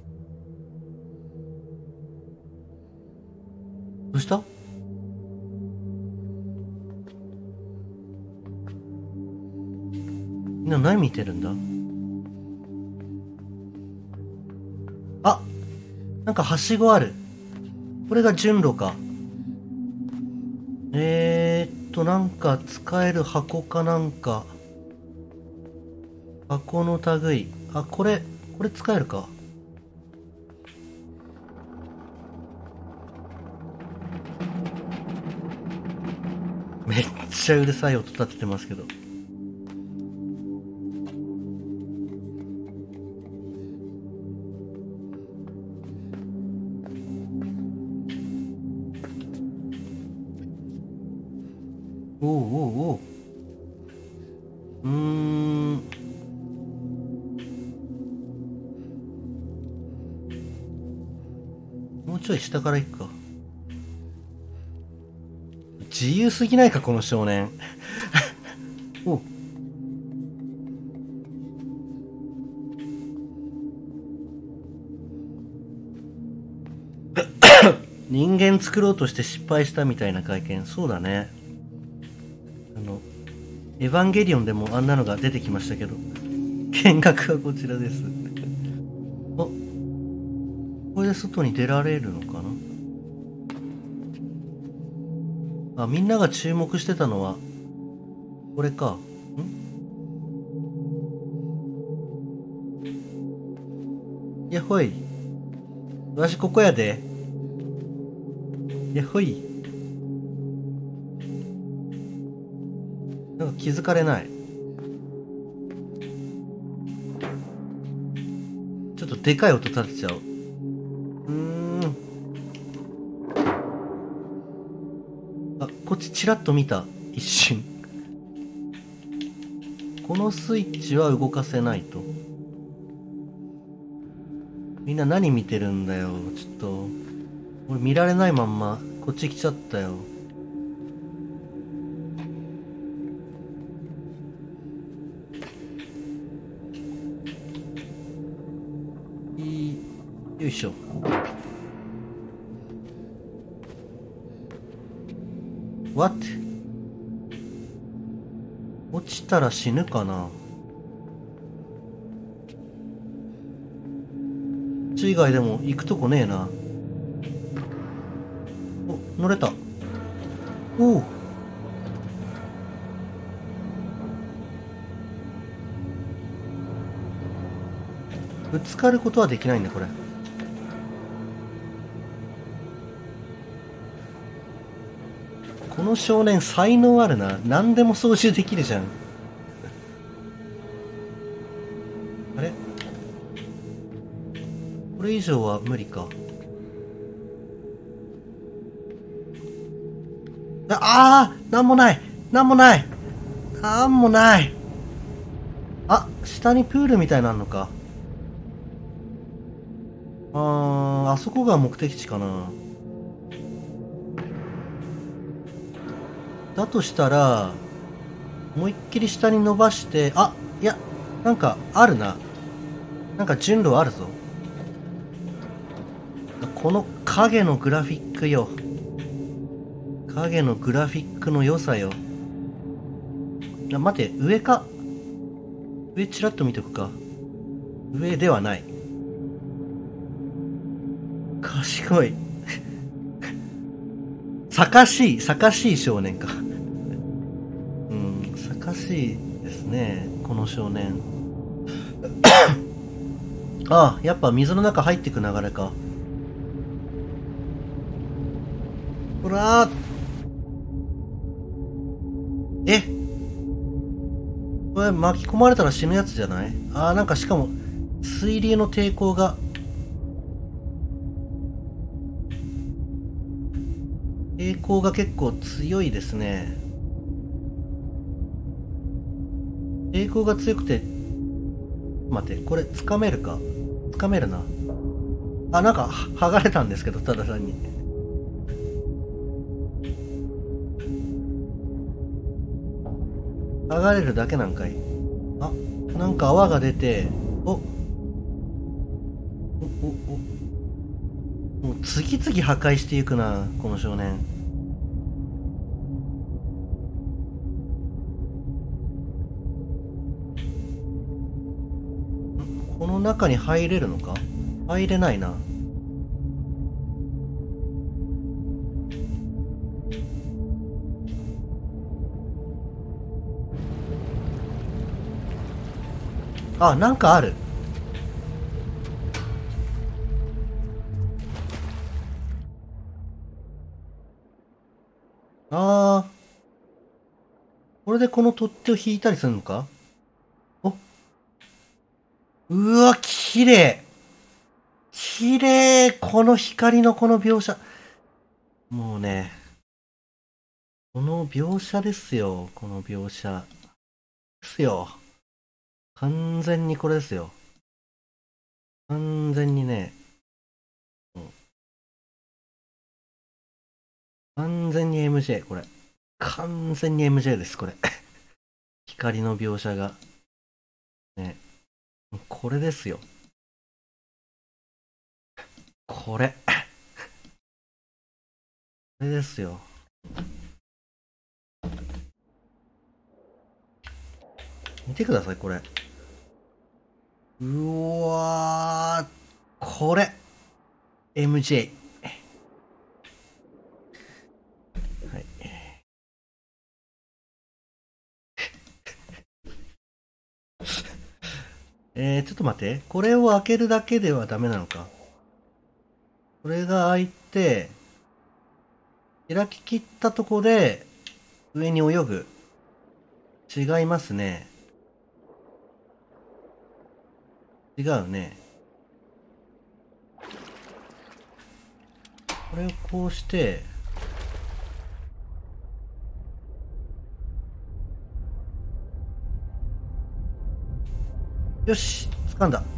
どうした。みんな何見てるんだ。あ、なんかはしごある。これが順路か。えーっと、なんか使える箱かなんか。箱の類。あ、これ、これ使えるか。めっちゃうるさい音立ててますけど。おうおうおう。うーん。もうちょい下から行くか。自由すぎないか、この少年。お、人間作ろうとして失敗したみたいな会見。そうだね。あの、エヴァンゲリオンでもあんなのが出てきましたけど。見学はこちらです。あ、これで外に出られるのかな。あ、みんなが注目してたのは、これか。んやっほい。わしここやで。やっほい。なんか気づかれない。ちょっとでかい音立てちゃおう。うーん。あ、こっちチラッと見た。一瞬。このスイッチは動かせないと。みんな何見てるんだよ。ちょっと。俺見られないまんま、こっち来ちゃったよ。いい、よいしょ。What? 落ちたら死ぬかな。こっち以外でも行くとこねえな。お、乗れた。おお。ぶつかることはできないんだ、これ。この少年才能あるな。何でも操縦できるじゃん。あれこれ以上は無理か。ああーなんもないなんもないなんもない。あ、下にプールみたいなのか。あー、あそこが目的地かな。だとしたら、思いっきり下に伸ばして、あ、いや、なんかあるな。なんか順路あるぞ。この影のグラフィックよ。影のグラフィックの良さよ。あ、待て、上か。上ちらっと見とくか。上ではない。賢い。 さかしい、さかしい少年か。うん、さかしいですね、この少年。ああ、やっぱ水の中入ってく流れか。ほらー。え、これ巻き込まれたら死ぬやつじゃない？ああ、なんかしかも、水流の抵抗が、抵抗が結構強いですね。抵抗が強くて、待って、これ掴めるか？掴めるな。あ、なんか、剥がれたんですけど、ただ単に。剥がれるだけなんかい。あ、なんか泡が出て、お、お、お、お、もう次々破壊していくな、この少年。この中に入れるのか？入れないな。あ、なんかある。あー。これでこの取っ手を引いたりするのか？お、うわ、綺麗。綺麗。この光のこの描写。もうね、この描写ですよ。この描写。ですよ。完全にこれですよ。完全にね、うん、完全に エムジェー、これ。完全に エムジェー です、これ。光の描写が。ね。これですよ。これ。これですよ。見てください、これ。うわー。これ。エムジェー。はい。えー、ちょっと待って。これを開けるだけではダメなのか。これが開いて、開き切ったとこで、上に泳ぐ。違いますね。違うね。これをこうして、よし、掴んだ。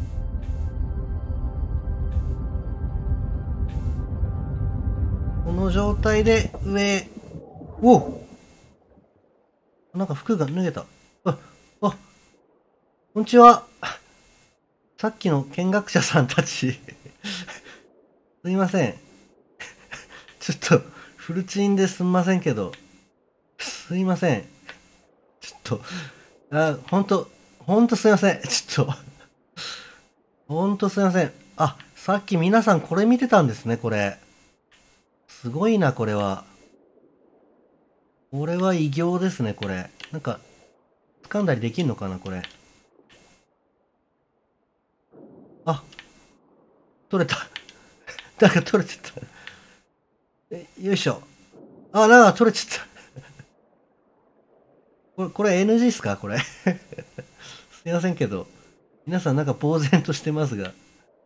この状態で上、お、なんか服が脱げた。あ、あ、こんにちは。さっきの見学者さんたち。すいません。ちょっと、フルチンですんませんけど。すいません。ちょっと、あ、ほんと、ほんとすいません。ちょっと、ほんとすいません。あ、さっき皆さんこれ見てたんですね、これ。すごいな、これは。これは偉業ですね、これ。なんか、掴んだりできんのかな、これ。あ、取れた。なんか取れちゃった。え、よいしょ。あ、なんか取れちゃった。これ、これ エヌジー っすかこれ。すいませんけど。皆さんなんか呆然としてますが。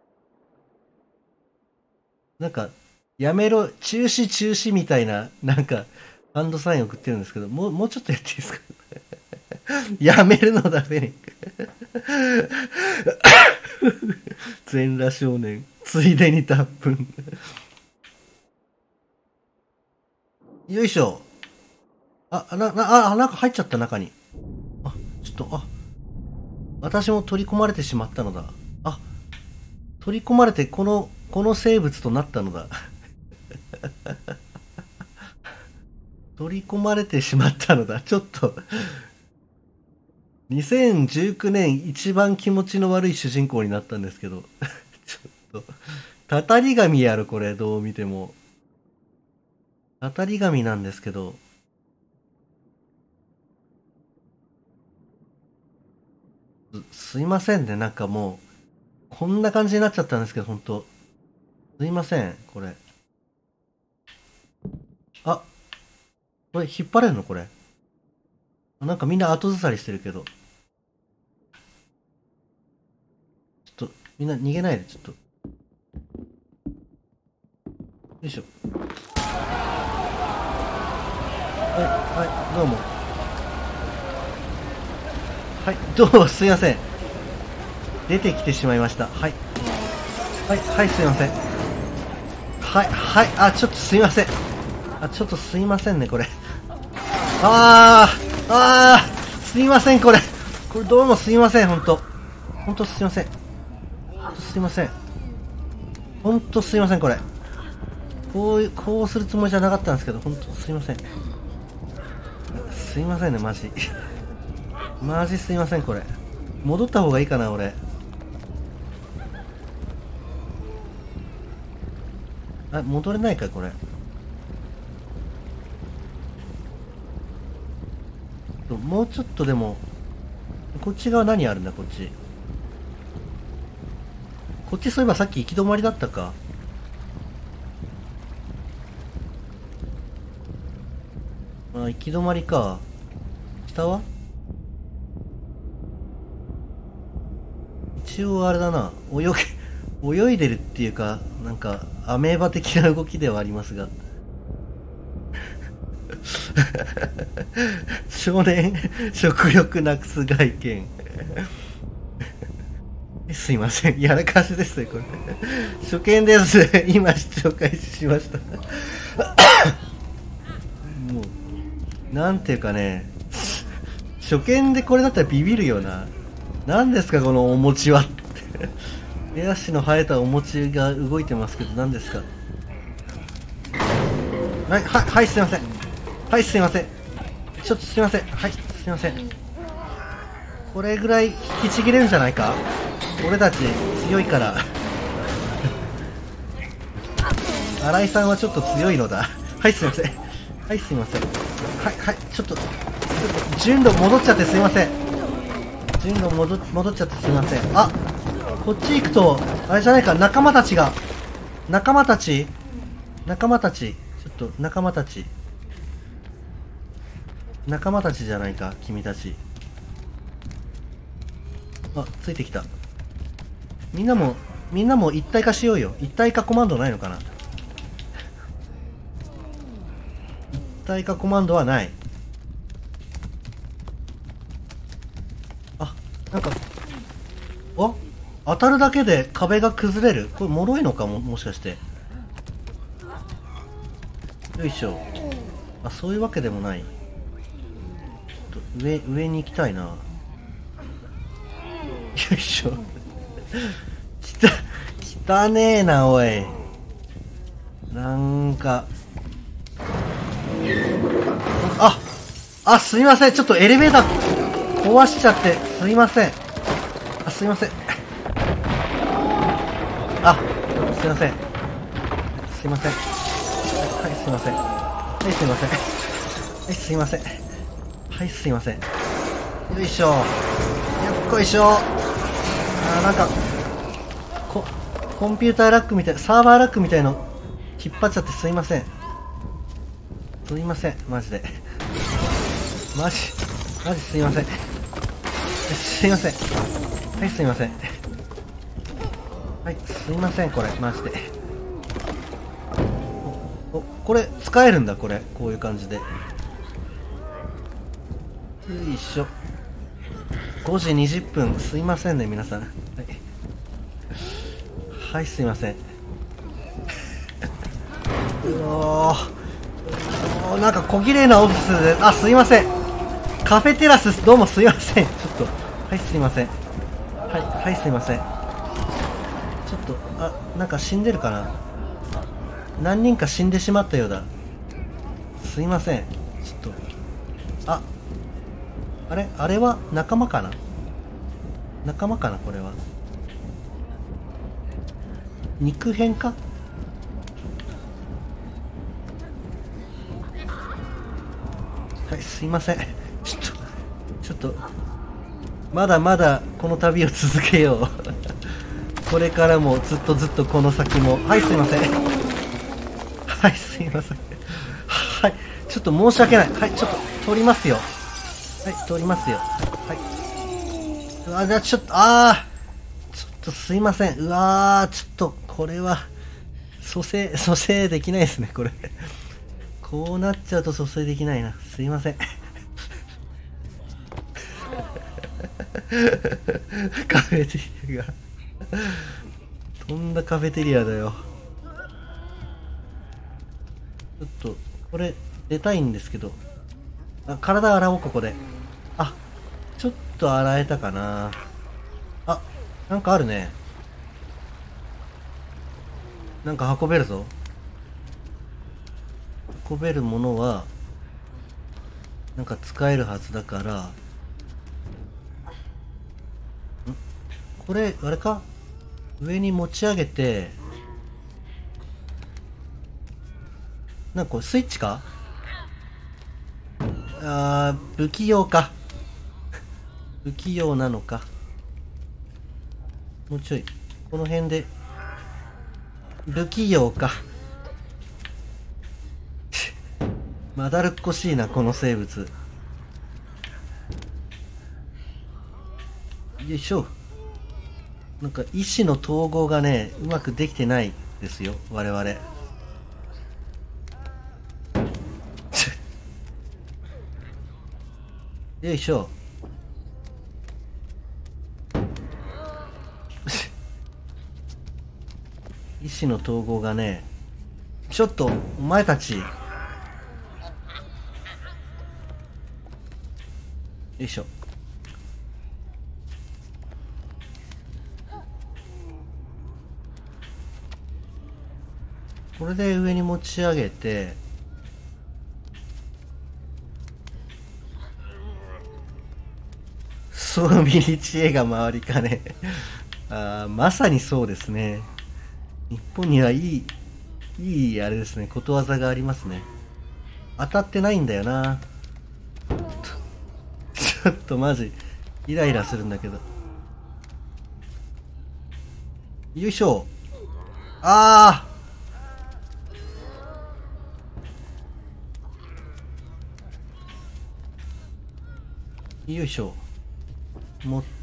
なんか、やめろ、中止中止みたいな、なんか、ハンドサイン送ってるんですけど、もう、もうちょっとやっていいですか？やめるのだめに。全裸少年。ついでに脱粉。よいしょ。あ、な、な、あ、なんか入っちゃった中に。あ、ちょっと、あ、私も取り込まれてしまったのだ。あ、取り込まれてこの、この生物となったのだ。取り込まれてしまったのだ。ちょっと、にせんじゅうきゅうねん一番気持ちの悪い主人公になったんですけど、ちょっと、たたり神やる、これ、どう見ても。 当たり紙なんですけど、す、すいませんね。なんかもう、こんな感じになっちゃったんですけど、ほんと。すいません、これ。あ、これ引っ張れるのこれ。なんかみんな後ずさりしてるけど。ちょっと、みんな逃げないで、ちょっと。よいしょ。はい、はい、どうも。はい、どうも、すいません。出てきてしまいました。はい。はい、はい、すいません。はい、はい、あ、ちょっとすいません。あ、ちょっとすいませんね、これ。あー、あー、すいません、これ。これどうもすいません、ほんと。ほんとすいません。ほんとすいません。ほんとすいません、これ。こういう、こうするつもりじゃなかったんですけど、ほんとすいません。すいませんね、マジ。マジすいません、これ。戻った方がいいかな、俺。あ、戻れないか、これ。もうちょっとでも、こっち側何あるんだ、こっち。こっちそういえばさっき行き止まりだったか。あ、行き止まりか。下は一応あれだな。泳げ、泳いでるっていうか、なんか、アメーバ的な動きではありますが。少年、食欲なくす外見。すいません。やらかしですね、これ。初見です。今、視聴開始しました。もう、なんていうかね、初見でこれだったらビビるよな。何ですか、このお餅はって。手足の生えたお餅が動いてますけど、何ですか。はい、はい、はい、すいません。はい、すいません。ちょっとすいません。はい、すいません。これぐらい引きちぎれるんじゃないか。俺たち強いから。新井さんはちょっと強いのだ。はい、すいません。はい、すいません。はい、はい、ちょっと、ちょっと順路戻っちゃってすいません。順路戻戻っちゃってすいません。あ、こっち行くと、あれじゃないか、仲間たちが。仲間たち仲間たち。ちょっと、仲間たち。仲間たちじゃないか、君たち。あ、ついてきた。みんなも、みんなも一体化しようよ。一体化コマンドないのかな。一体化コマンドはない。あ、なんか、あ、当たるだけで壁が崩れる。これ脆いのかも、もしかして。よいしょ。あ、そういうわけでもない。ちょっと上、上に行きたいな。よいしょ。きた、汚ねえな、おい。なんか。あ、あ、すいません。ちょっとエレベーター壊しちゃって、すいません。あ、すいません。あ、すいません。すいません。はい、すいません。はい、すいません。はい、すいません。はい、すいません。よいしょ。よっこいしょ。あー、なんか、こ、コンピューターラックみたい、サーバーラックみたいの引っ張っちゃってすいません。すいません、マジで。マジ、マジすいません。すいません。はい、すいません。はい、すいません、これ、マジで。お、お、これ、使えるんだ、これ。こういう感じで。よいしょ。ごじにじゅっぷん、すいませんね、皆さん。はい。はい、すいません。うおー。なんか小綺麗なオフィスで、あ、すいません。カフェテラス、どうもすいません。ちょっと、はい、すいません。はい、はい、すいません。ちょっと、あ、なんか死んでるかな。何人か死んでしまったようだ。すいません。ちょっと、あ、あれあれは仲間かな。仲間かな、これは。肉片か。 はい、すいません。ちょっと、ちょっと、まだまだこの旅を続けよう。これからもずっとずっとこの先も。はい、すいません。はい、すいません。はい、ちょっと申し訳ない。はい、ちょっと通りますよ。はい、通りますよ。はい。あ、じゃあちょっと、あー、ちょっとすいません。うわー、ちょっと、これは、蘇生、蘇生できないですね、これ。こうなっちゃうと蘇生できないな。すいません。カフェテリアがとんだカフェテリアだよ。ちょっとこれ出たいんですけど、あ、体洗おう。ここで、あ、ちょっと洗えたかな。あ、なんかあるね。なんか運べるぞ。運べるものはなんか使えるはずだから、ん、これあれか、上に持ち上げて、なんかこれスイッチか。あー、不器用か。不器用なのか。もうちょいこの辺で。不器用か。まだるっこしいなこの生物。よいしょ。なんか意思の統合がね、うまくできてないですよ我々。よいしょ。意思の統合がね、ちょっとお前たち。よいしょ。これで上に持ち上げて、そう見に知恵が回りかね。あー、まさにそうですね。日本にはいいいいあれですね、ことわざがありますね。当たってないんだよな。ちょっとマジイライラするんだけど。よいしょ。あー、よいしょ。持って、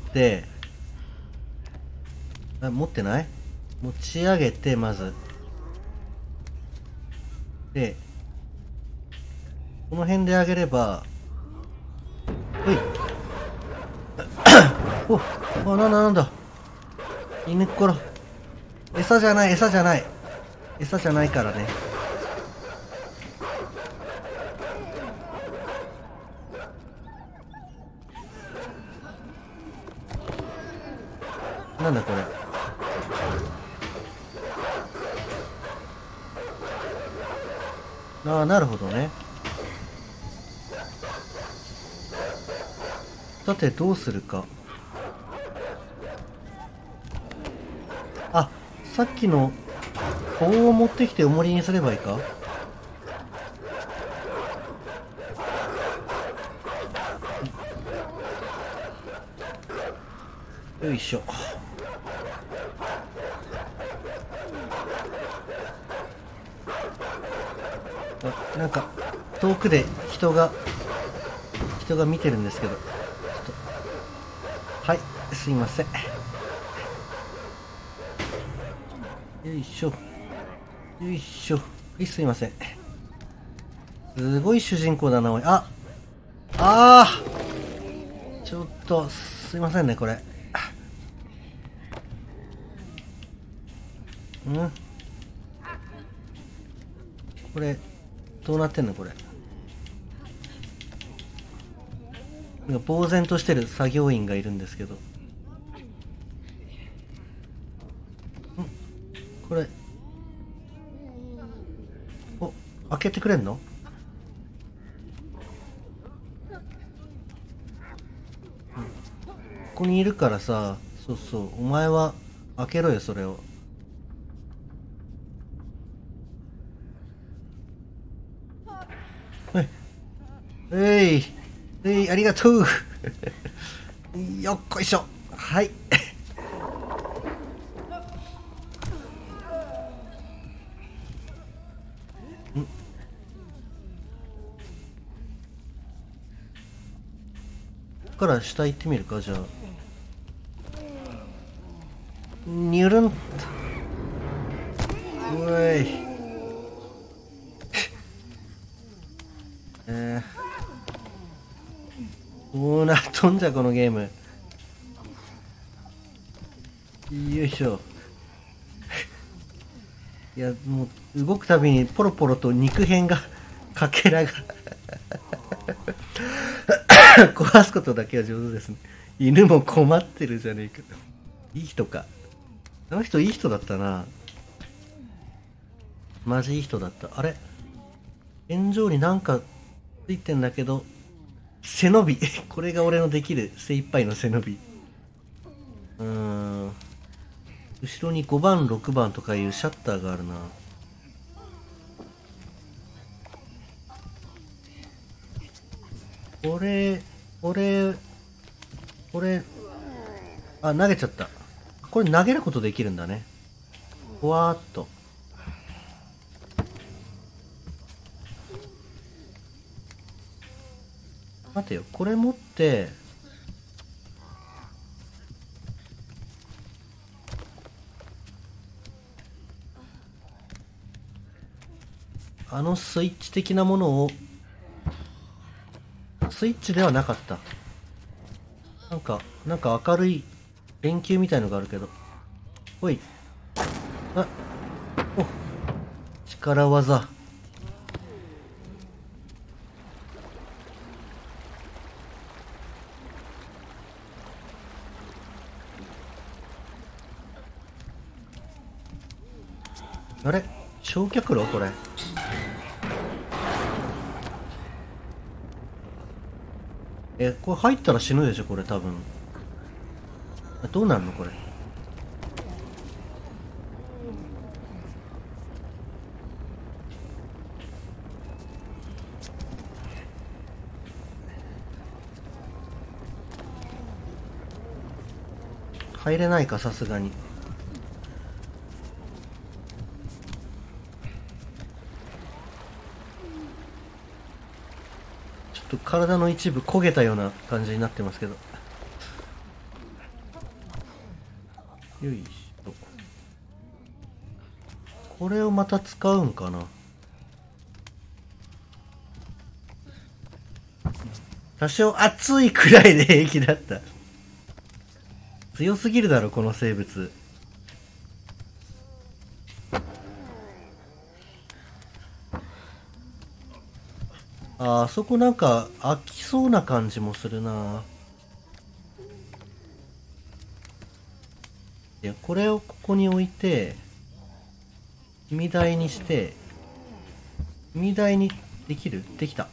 あ、持ってない？持ち上げて、まず。で、この辺で上げれば、ほい。お、あ、なんだなんだ。犬っころ。餌じゃない、餌じゃない。餌じゃないからね。なんだこれ。ああ、なるほどね。さてどうするか。あ、さっきの棒を持ってきて重りにすればいいか。よいしょ。あ、なんか遠くで人が人が見てるんですけど、ちょっと、はい、すいません。よいしょ、よいしょ。はい、すいません。すごい主人公だなおい。あ、あー、ちょっとすいませんねこれ。うん、これどうなってんのこれ。なんか呆然としてる作業員がいるんですけど、ん、これ、お、開けてくれんの？ここにいるからさ、そうそう、お前は開けろよそれを。はい、 えい、えい、ありがとう。よっこいしょ。はい。んここから下行ってみるか、じゃあ。にゅるんと。うえい。えー、どうなっとんじゃ、このゲーム。よいしょ。いや、もう、動くたびにポロポロと肉片が、かけらが壊すことだけは上手ですね。犬も困ってるじゃねえか。いい人か。あの人いい人だったな。マジいい人だった。あれ天井になんかついてんだけど、背伸び。これが俺のできる精一杯の背伸び。うーん。後ろにごばん、ろくばんとかいうシャッターがあるな。これ、これ、これ、あ、投げちゃった。これ投げることできるんだね。ふわーっと。待てよ、これ持って、あのスイッチ的なものを、スイッチではなかった。なんか、なんか明るい電球みたいのがあるけど。ほい。あ、お、力技。あれ焼却炉これ。え、これ入ったら死ぬでしょこれ多分。どうなるのこれ。入れないかさすがに。ちょっと体の一部焦げたような感じになってますけど。よいしょ。これをまた使うんかな。多少熱いくらいで平気だった。強すぎるだろこの生物。あー、あそこなんか飽きそうな感じもするな。いや、これをここに置いて、踏み台にして、踏み台にできる？できた。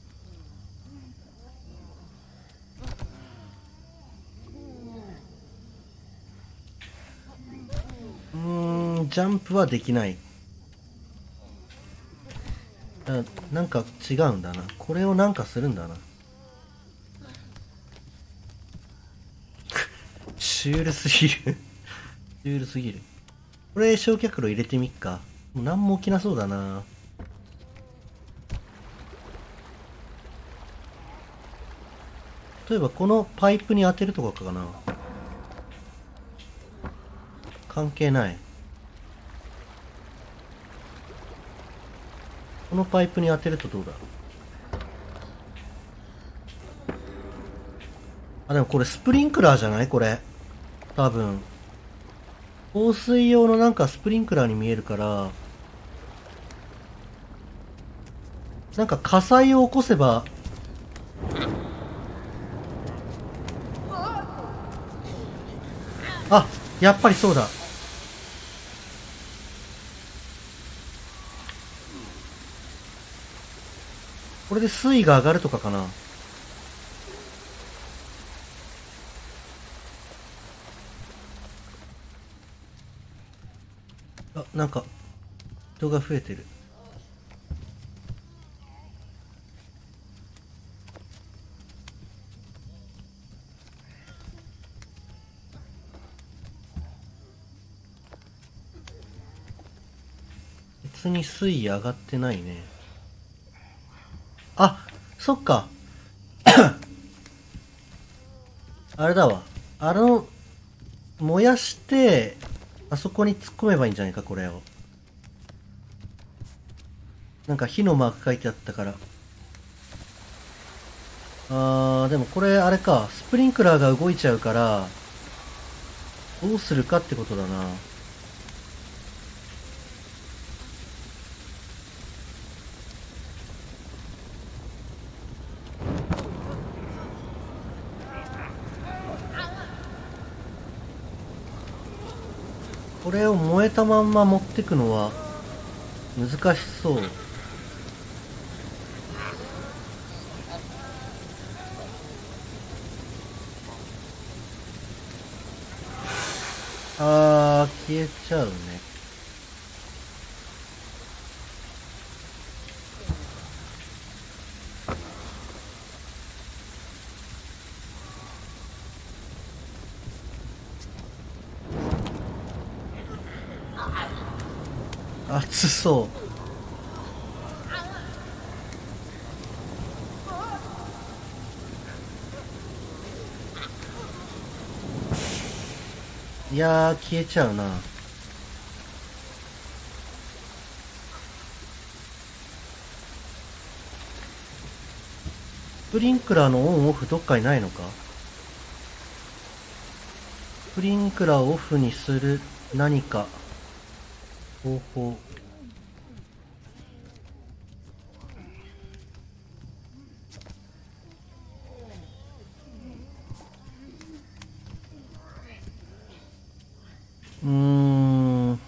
うーん、ジャンプはできない。あ、なんか違うんだな。これをなんかするんだな。シュールすぎる。シュールすぎる。これ焼却炉入れてみっか。もう何も起きなそうだな。例えばこのパイプに当てるとかかな。関係ない。このパイプに当てるとどうだ。あ、でもこれスプリンクラーじゃないこれ。多分。放水用のなんかスプリンクラーに見えるから、なんか火災を起こせば、あ、やっぱりそうだ。これで水位が上がるとかかな。あ、なんか、人が増えてる。 実に水位上がってないね。あ、そっか。あれだわ。あの、燃やして、あそこに突っ込めばいいんじゃないか、これを。なんか火のマーク書いてあったから。あー、でもこれあれか。スプリンクラーが動いちゃうから、どうするかってことだな。これを燃えたまんま持ってくのは難しそう。あー、消えちゃうね。熱そう。いやー、消えちゃうな。スプリンクラーのオンオフどっかにないのか。スプリンクラーをオフにする何か方法。うーん。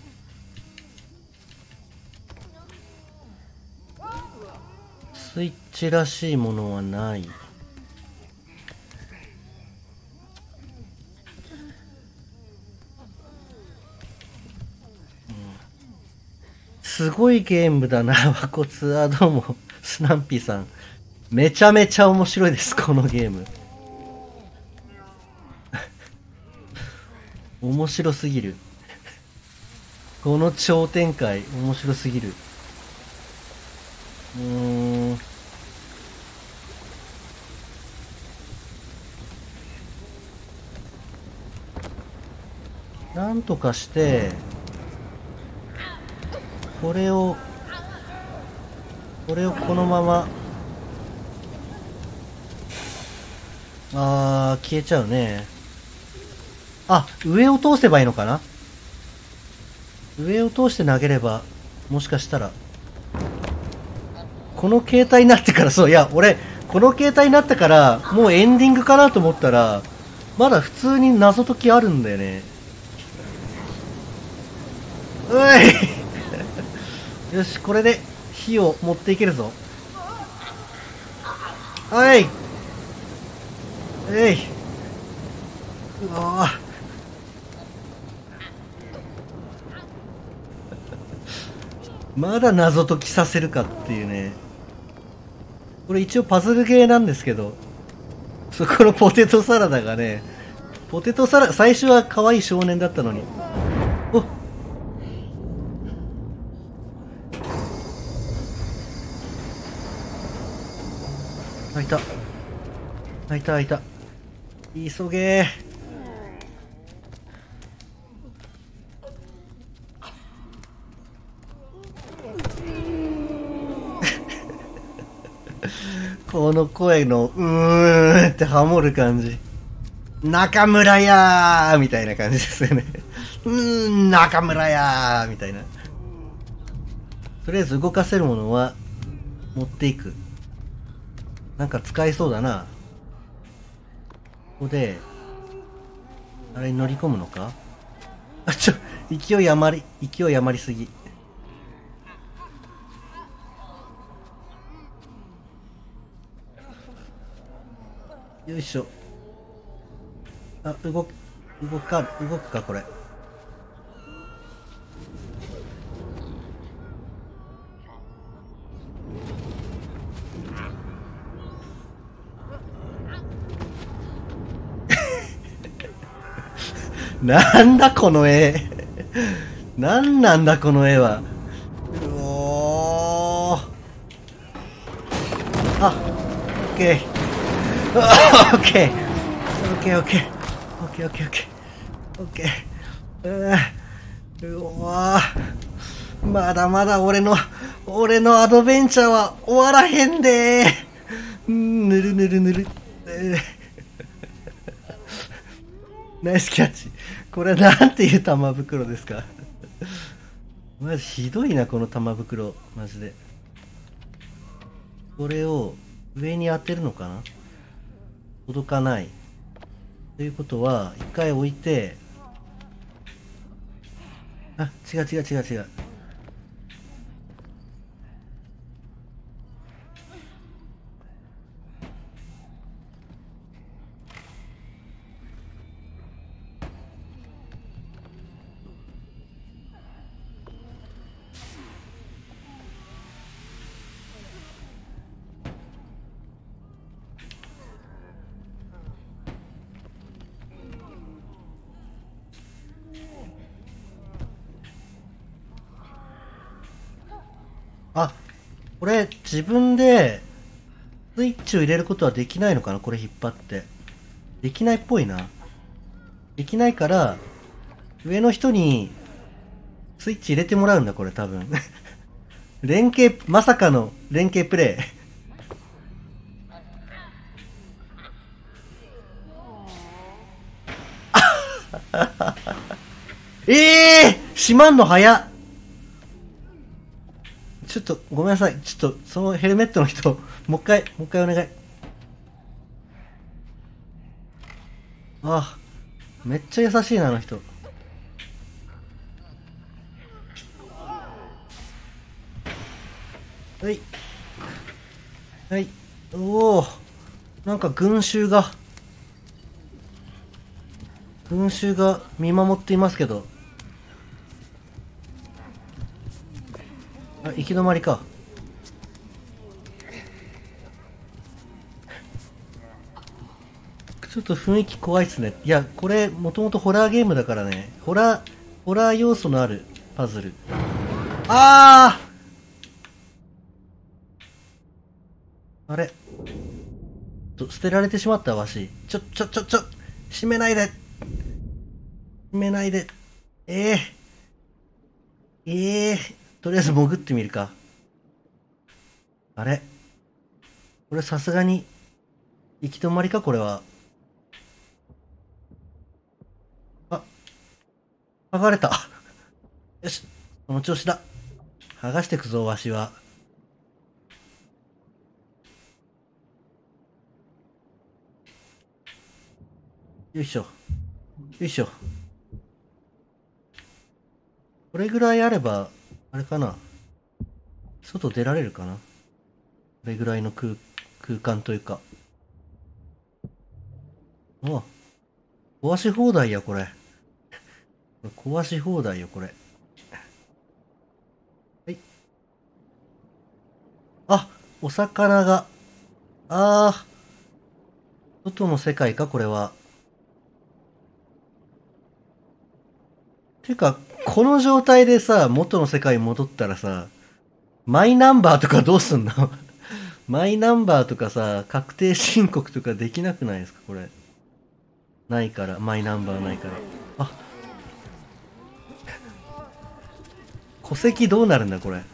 スイッチらしいものはない。すごいゲームだな、和骨。あ、どうも、スナンピーさん。めちゃめちゃ面白いです、このゲーム。面白すぎる。この超展開、面白すぎる。うーん。なんとかして、これを、これをこのまま、あー、消えちゃうね。あ、上を通せばいいのかな。上を通して投げれば、もしかしたら。この形態になってから、そう、いや、俺、この形態になったから、もうエンディングかなと思ったら、まだ普通に謎解きあるんだよね。ういよし、これで火を持っていけるぞ。はい。えいうわーまだ謎解きさせるかっていうね。これ一応パズルゲーなんですけど、そこのポテトサラダがね、ポテトサラダ、最初は可愛い少年だったのに。お開いた。開いた開いた。急げー。この声のうーんってハモる感じ。中村やーみたいな感じですよね。うーん、中村やーみたいな。とりあえず動かせるものは持っていく。なんか使えそうだな。ここで、あれに乗り込むのか。あ、ちょ、勢い余り、勢い余りすぎ。よいしょ。あ、動く、動くか、動くか、これ。なんだこの絵。なんなんだこの絵は。 ッケー。オッケー。オッケー、オッケー。オッケー、オッケー、オッケー。オッケー。うわぁ。まだまだ俺の、俺のアドベンチャーは終わらへんでー。ぬるぬるぬる。ナイスキャッチ。これなんていう玉袋ですか？マジひどいな、この玉袋。マジで。これを上に当てるのかな？届かない。ということは、一回置いて、あ、違う違う違う違う。あ、これ自分でスイッチを入れることはできないのかな？これ引っ張って。できないっぽいな。できないから、上の人にスイッチ入れてもらうんだ、これ多分。連携、まさかの連携プレイ。ええー、閉まんの早っ。ちょっと、ごめんなさい。ちょっと、そのヘルメットの人、もう一回、もう一回お願い。あ、めっちゃ優しいな、あの人。はい。はい。おお。なんか群衆が、群衆が見守っていますけど。あ、行き止まりか。ちょっと雰囲気怖いっすね。いや、これ、もともとホラーゲームだからね。ホラー、ホラー要素のあるパズル。あーあれと、捨てられてしまったわし。ちょ、ちょ、ちょ、ちょ、閉めないで閉めないで。ええー、ええー、とりあえず潜ってみるか。あれこれさすがに、行き止まりかこれは。あ、剥がれた。よし、この調子だ。剥がしてくぞ、わしは。よいしょ。よいしょ。これぐらいあれば、あれかな。外出られるかな。これぐらいの空、空間というか。あ、壊し放題や、これ。壊し放題よ、これ。はい。あ、お魚が。あー、外の世界か、これは。てか、この状態でさ、元の世界に戻ったらさ、マイナンバーとかどうすんの？マイナンバーとかさ、確定申告とかできなくないですか、これ。ないから、マイナンバーないから。あ、戸籍どうなるんだ、これ。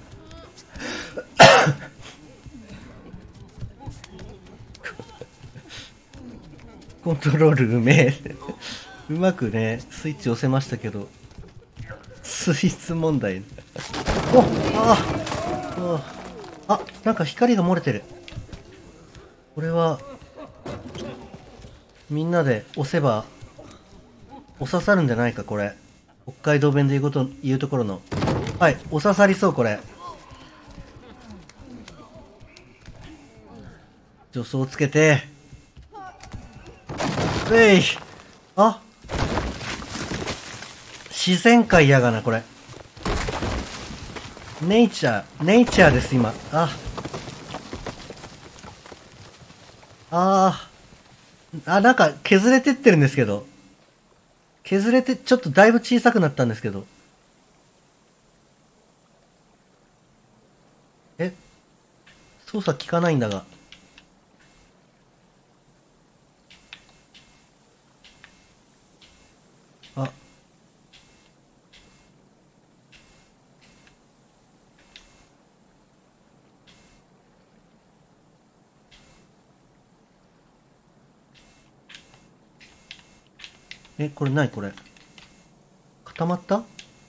コントロールうめえ。うまくね、スイッチ押せましたけど、スイーツ問題。おあああ、なんか光が漏れてる。これは、みんなで押せば、お刺さるんじゃないか、これ。北海道弁で言うこと、言うところの。はい、お刺さりそう、これ。助走つけて。えい。あ、自然界やがな、これ。ネイチャー、ネイチャーです、今。あ。あー。あ、なんか削れてってるんですけど。削れて、ちょっとだいぶ小さくなったんですけど。え操作効かないんだが。 え、これ何これ。固まった？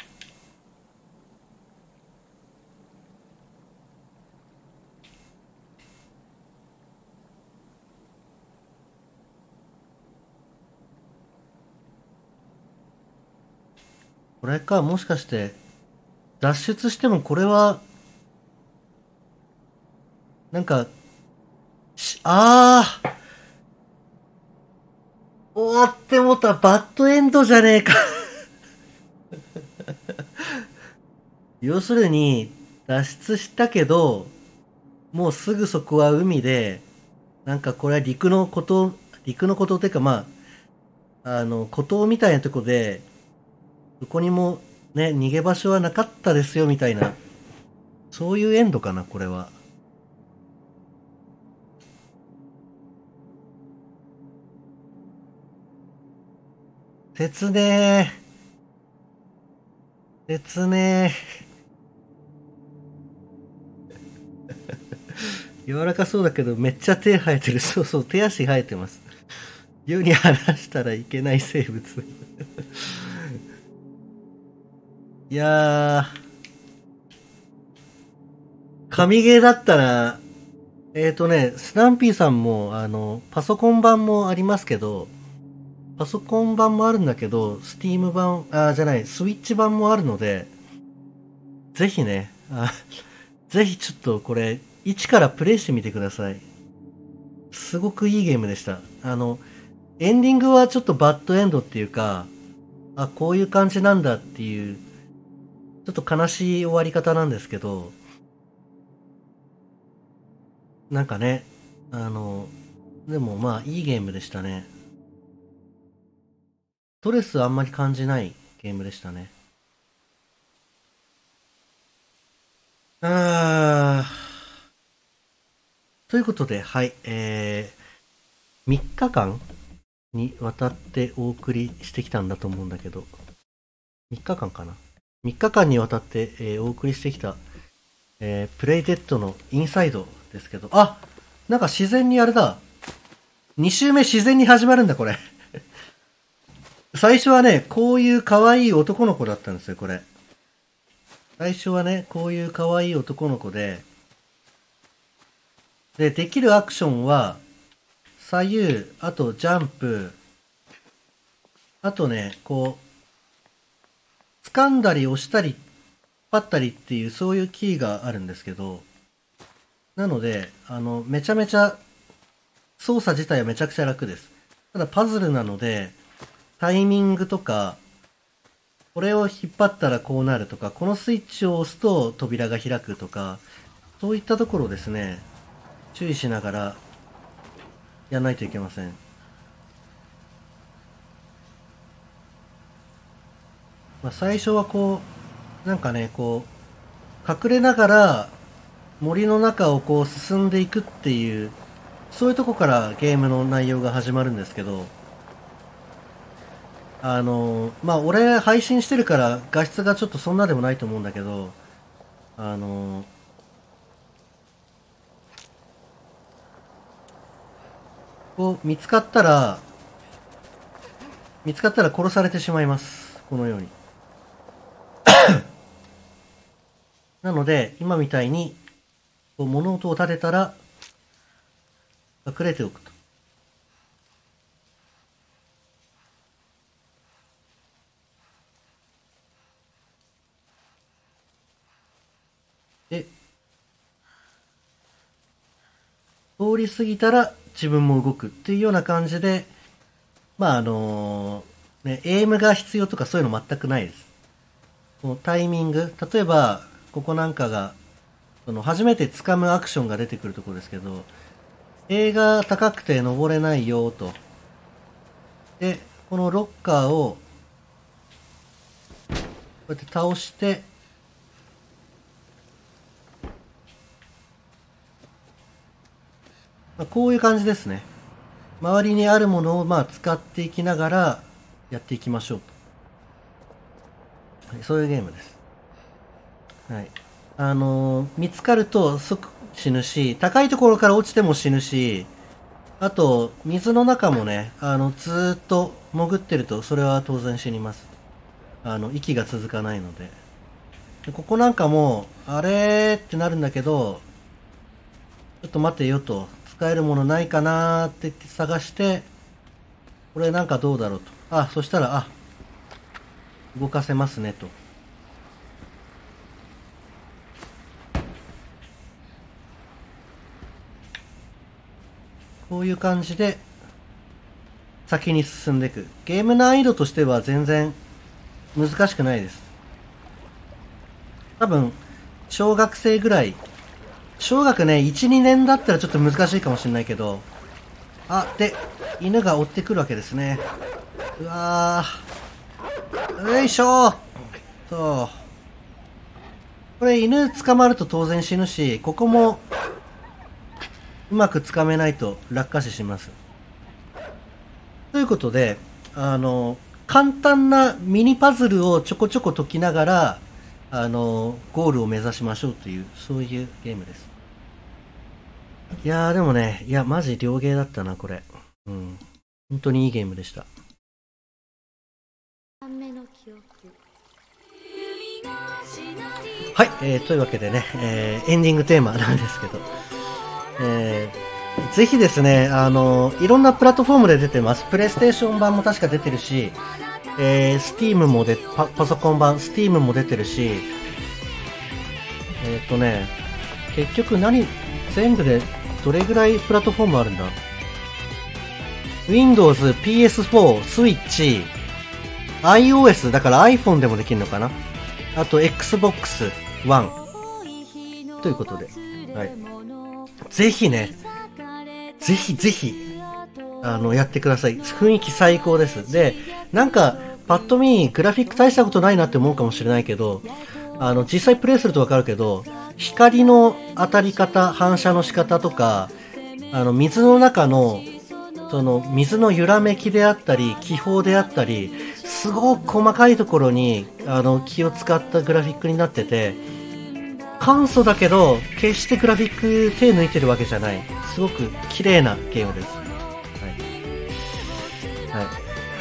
これか、もしかして、脱出してもこれは、なんか、しあー終わってもた、バッドエンドじゃねえか要するに、脱出したけど、もうすぐそこは海で、なんかこれは陸の孤島、陸の孤島っていうかまあ、あの、孤島みたいなとこで、どこにもね、逃げ場所はなかったですよみたいな、そういうエンドかな、これは。切ねえ。切ねえ。柔らかそうだけど、めっちゃ手生えてる。そうそう、手足生えてます。世に話したらいけない生物。いやー、神ゲーだったな。えーとね、スナンピーさんも、あの、パソコン版もありますけど、パソコン版もあるんだけど、スティーム版、あ、じゃない、スイッチ版もあるので、ぜひね、あ、ぜひちょっとこれ、一からプレイしてみてください。すごくいいゲームでした。あの、エンディングはちょっとバッドエンドっていうか、あ、こういう感じなんだっていう、ちょっと悲しい終わり方なんですけど、なんかね、あの、でもまあいいゲームでしたね。ストレスあんまり感じないゲームでしたね。あー、ということで、はい、えー、みっかかんにわたってお送りしてきたんだと思うんだけど、みっかかんかな ?みっ 日間にわたって、えーお送りしてきた、えープレイデッドのインサイドですけど、あ、なんか自然にあれだ。に週目自然に始まるんだ、これ。最初はね、こういう可愛い男の子だったんですよ、これ。最初はね、こういう可愛い男の子で、で、できるアクションは、左右、あとジャンプ、あとね、こう、掴んだり押したり、引っ張ったりっていう、そういうキーがあるんですけど、なので、あの、めちゃめちゃ、操作自体はめちゃくちゃ楽です。ただパズルなので、タイミングとか、これを引っ張ったらこうなるとか、このスイッチを押すと扉が開くとか、そういったところをですね、注意しながらやらないといけません。まあ、最初はこう、なんかね、こう、隠れながら森の中をこう進んでいくっていう、そういうとこからゲームの内容が始まるんですけど、あの、まあ、俺配信してるから画質がちょっとそんなでもないと思うんだけど、あの、こう見つかったら、見つかったら殺されてしまいます。このように。なので、今みたいに、こう物音を立てたら、隠れておくと。で、通り過ぎたら自分も動くっていうような感じで、まああのね、エイムが必要とかそういうの全くないです。このタイミング、例えば、ここなんかが、その初めて掴むアクションが出てくるところですけど、映が高くて登れないよと。で、このロッカーを、こうやって倒して、まあ、こういう感じですね。周りにあるものをまあ使っていきながらやっていきましょうと。はい、そういうゲームです。はい。あのー見つかると即死ぬし、高いところから落ちても死ぬし、 あと、水の中もね、あの、ずーっと潜ってると、それは当然死にます。あの、息が続かないので。でここなんかも、あれーってなるんだけど、ちょっと待てよと、使えるものないかなーって言って探して、これなんかどうだろうと。あ、そしたら、あ、動かせますねと。こういう感じで、先に進んでいく。ゲーム難易度としては全然難しくないです。多分、小学生ぐらい。小学ね、いち、にねんだったらちょっと難しいかもしれないけど。あ、で、犬が追ってくるわけですね。うわー。よいしょー。そう。これ犬捕まると当然死ぬし、ここも、うまくつかめないと落下死します。ということで、あの、簡単なミニパズルをちょこちょこ解きながら、あの、ゴールを目指しましょうという、そういうゲームです。いやーでもね、いや、マジ良ゲーだったな、これ。うん。本当にいいゲームでした。はい、えー、というわけでね、えー、エンディングテーマなんですけど、えー、ぜひですね、あの、いろんなプラットフォームで出てます。プレイステーション版も確か出てるし、えー、Steam もでパ、パソコン版、Steam も出てるし、えっ、ー、とね、結局何、全部でどれぐらいプラットフォームあるんだ？ Windows、ピーエスフォー、Switch、iOS、だから iPhone でもできるのかな？あと Xbox One。ということで、はい。ぜひね、ぜひぜひ、あの、やってください。雰囲気最高です。で、なんか、パッと見、グラフィック大したことないなって思うかもしれないけど、あの、実際プレイするとわかるけど、光の当たり方、反射の仕方とか、あの、水の中の、その、水の揺らめきであったり、気泡であったり、すごく細かいところに、あの、気を使ったグラフィックになってて、簡素だけど、決してグラフィック手抜いてるわけじゃない。すごく綺麗なゲームです。はい。はい。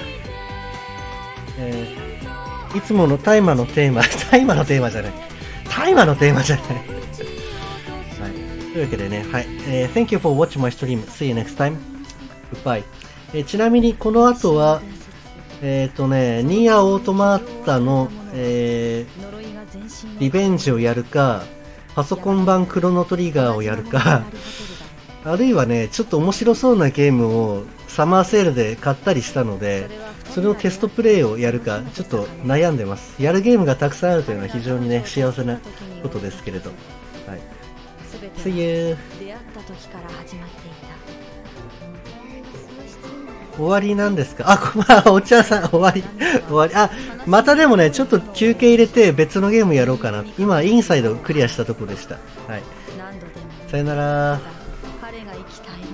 えー、いつもの大麻のテーマ、大麻のテーマじゃない。大麻のテーマじゃない。はい。というわけでね、はい。えー、Thank you for watching my stream. See you next time. Goodbye. えー、ちなみにこの後は、えっ、ー、とね、ニアオートマータの、えー、リベンジをやるか、パソコン版クロノトリガーをやるか、あるいはね、ちょっと面白そうなゲームをサマーセールで買ったりしたので、それをテストプレイをやるか、ちょっと悩んでます。やるゲームがたくさんあるというのは非常にね、幸せなことですけれど。はい。See you! 終わりなんですか？あ、こまあ、お茶さん、終わり。終わり。あ、またでもね、ちょっと休憩入れて別のゲームやろうかな。今、インサイドクリアしたとこでした。はい。さよなら。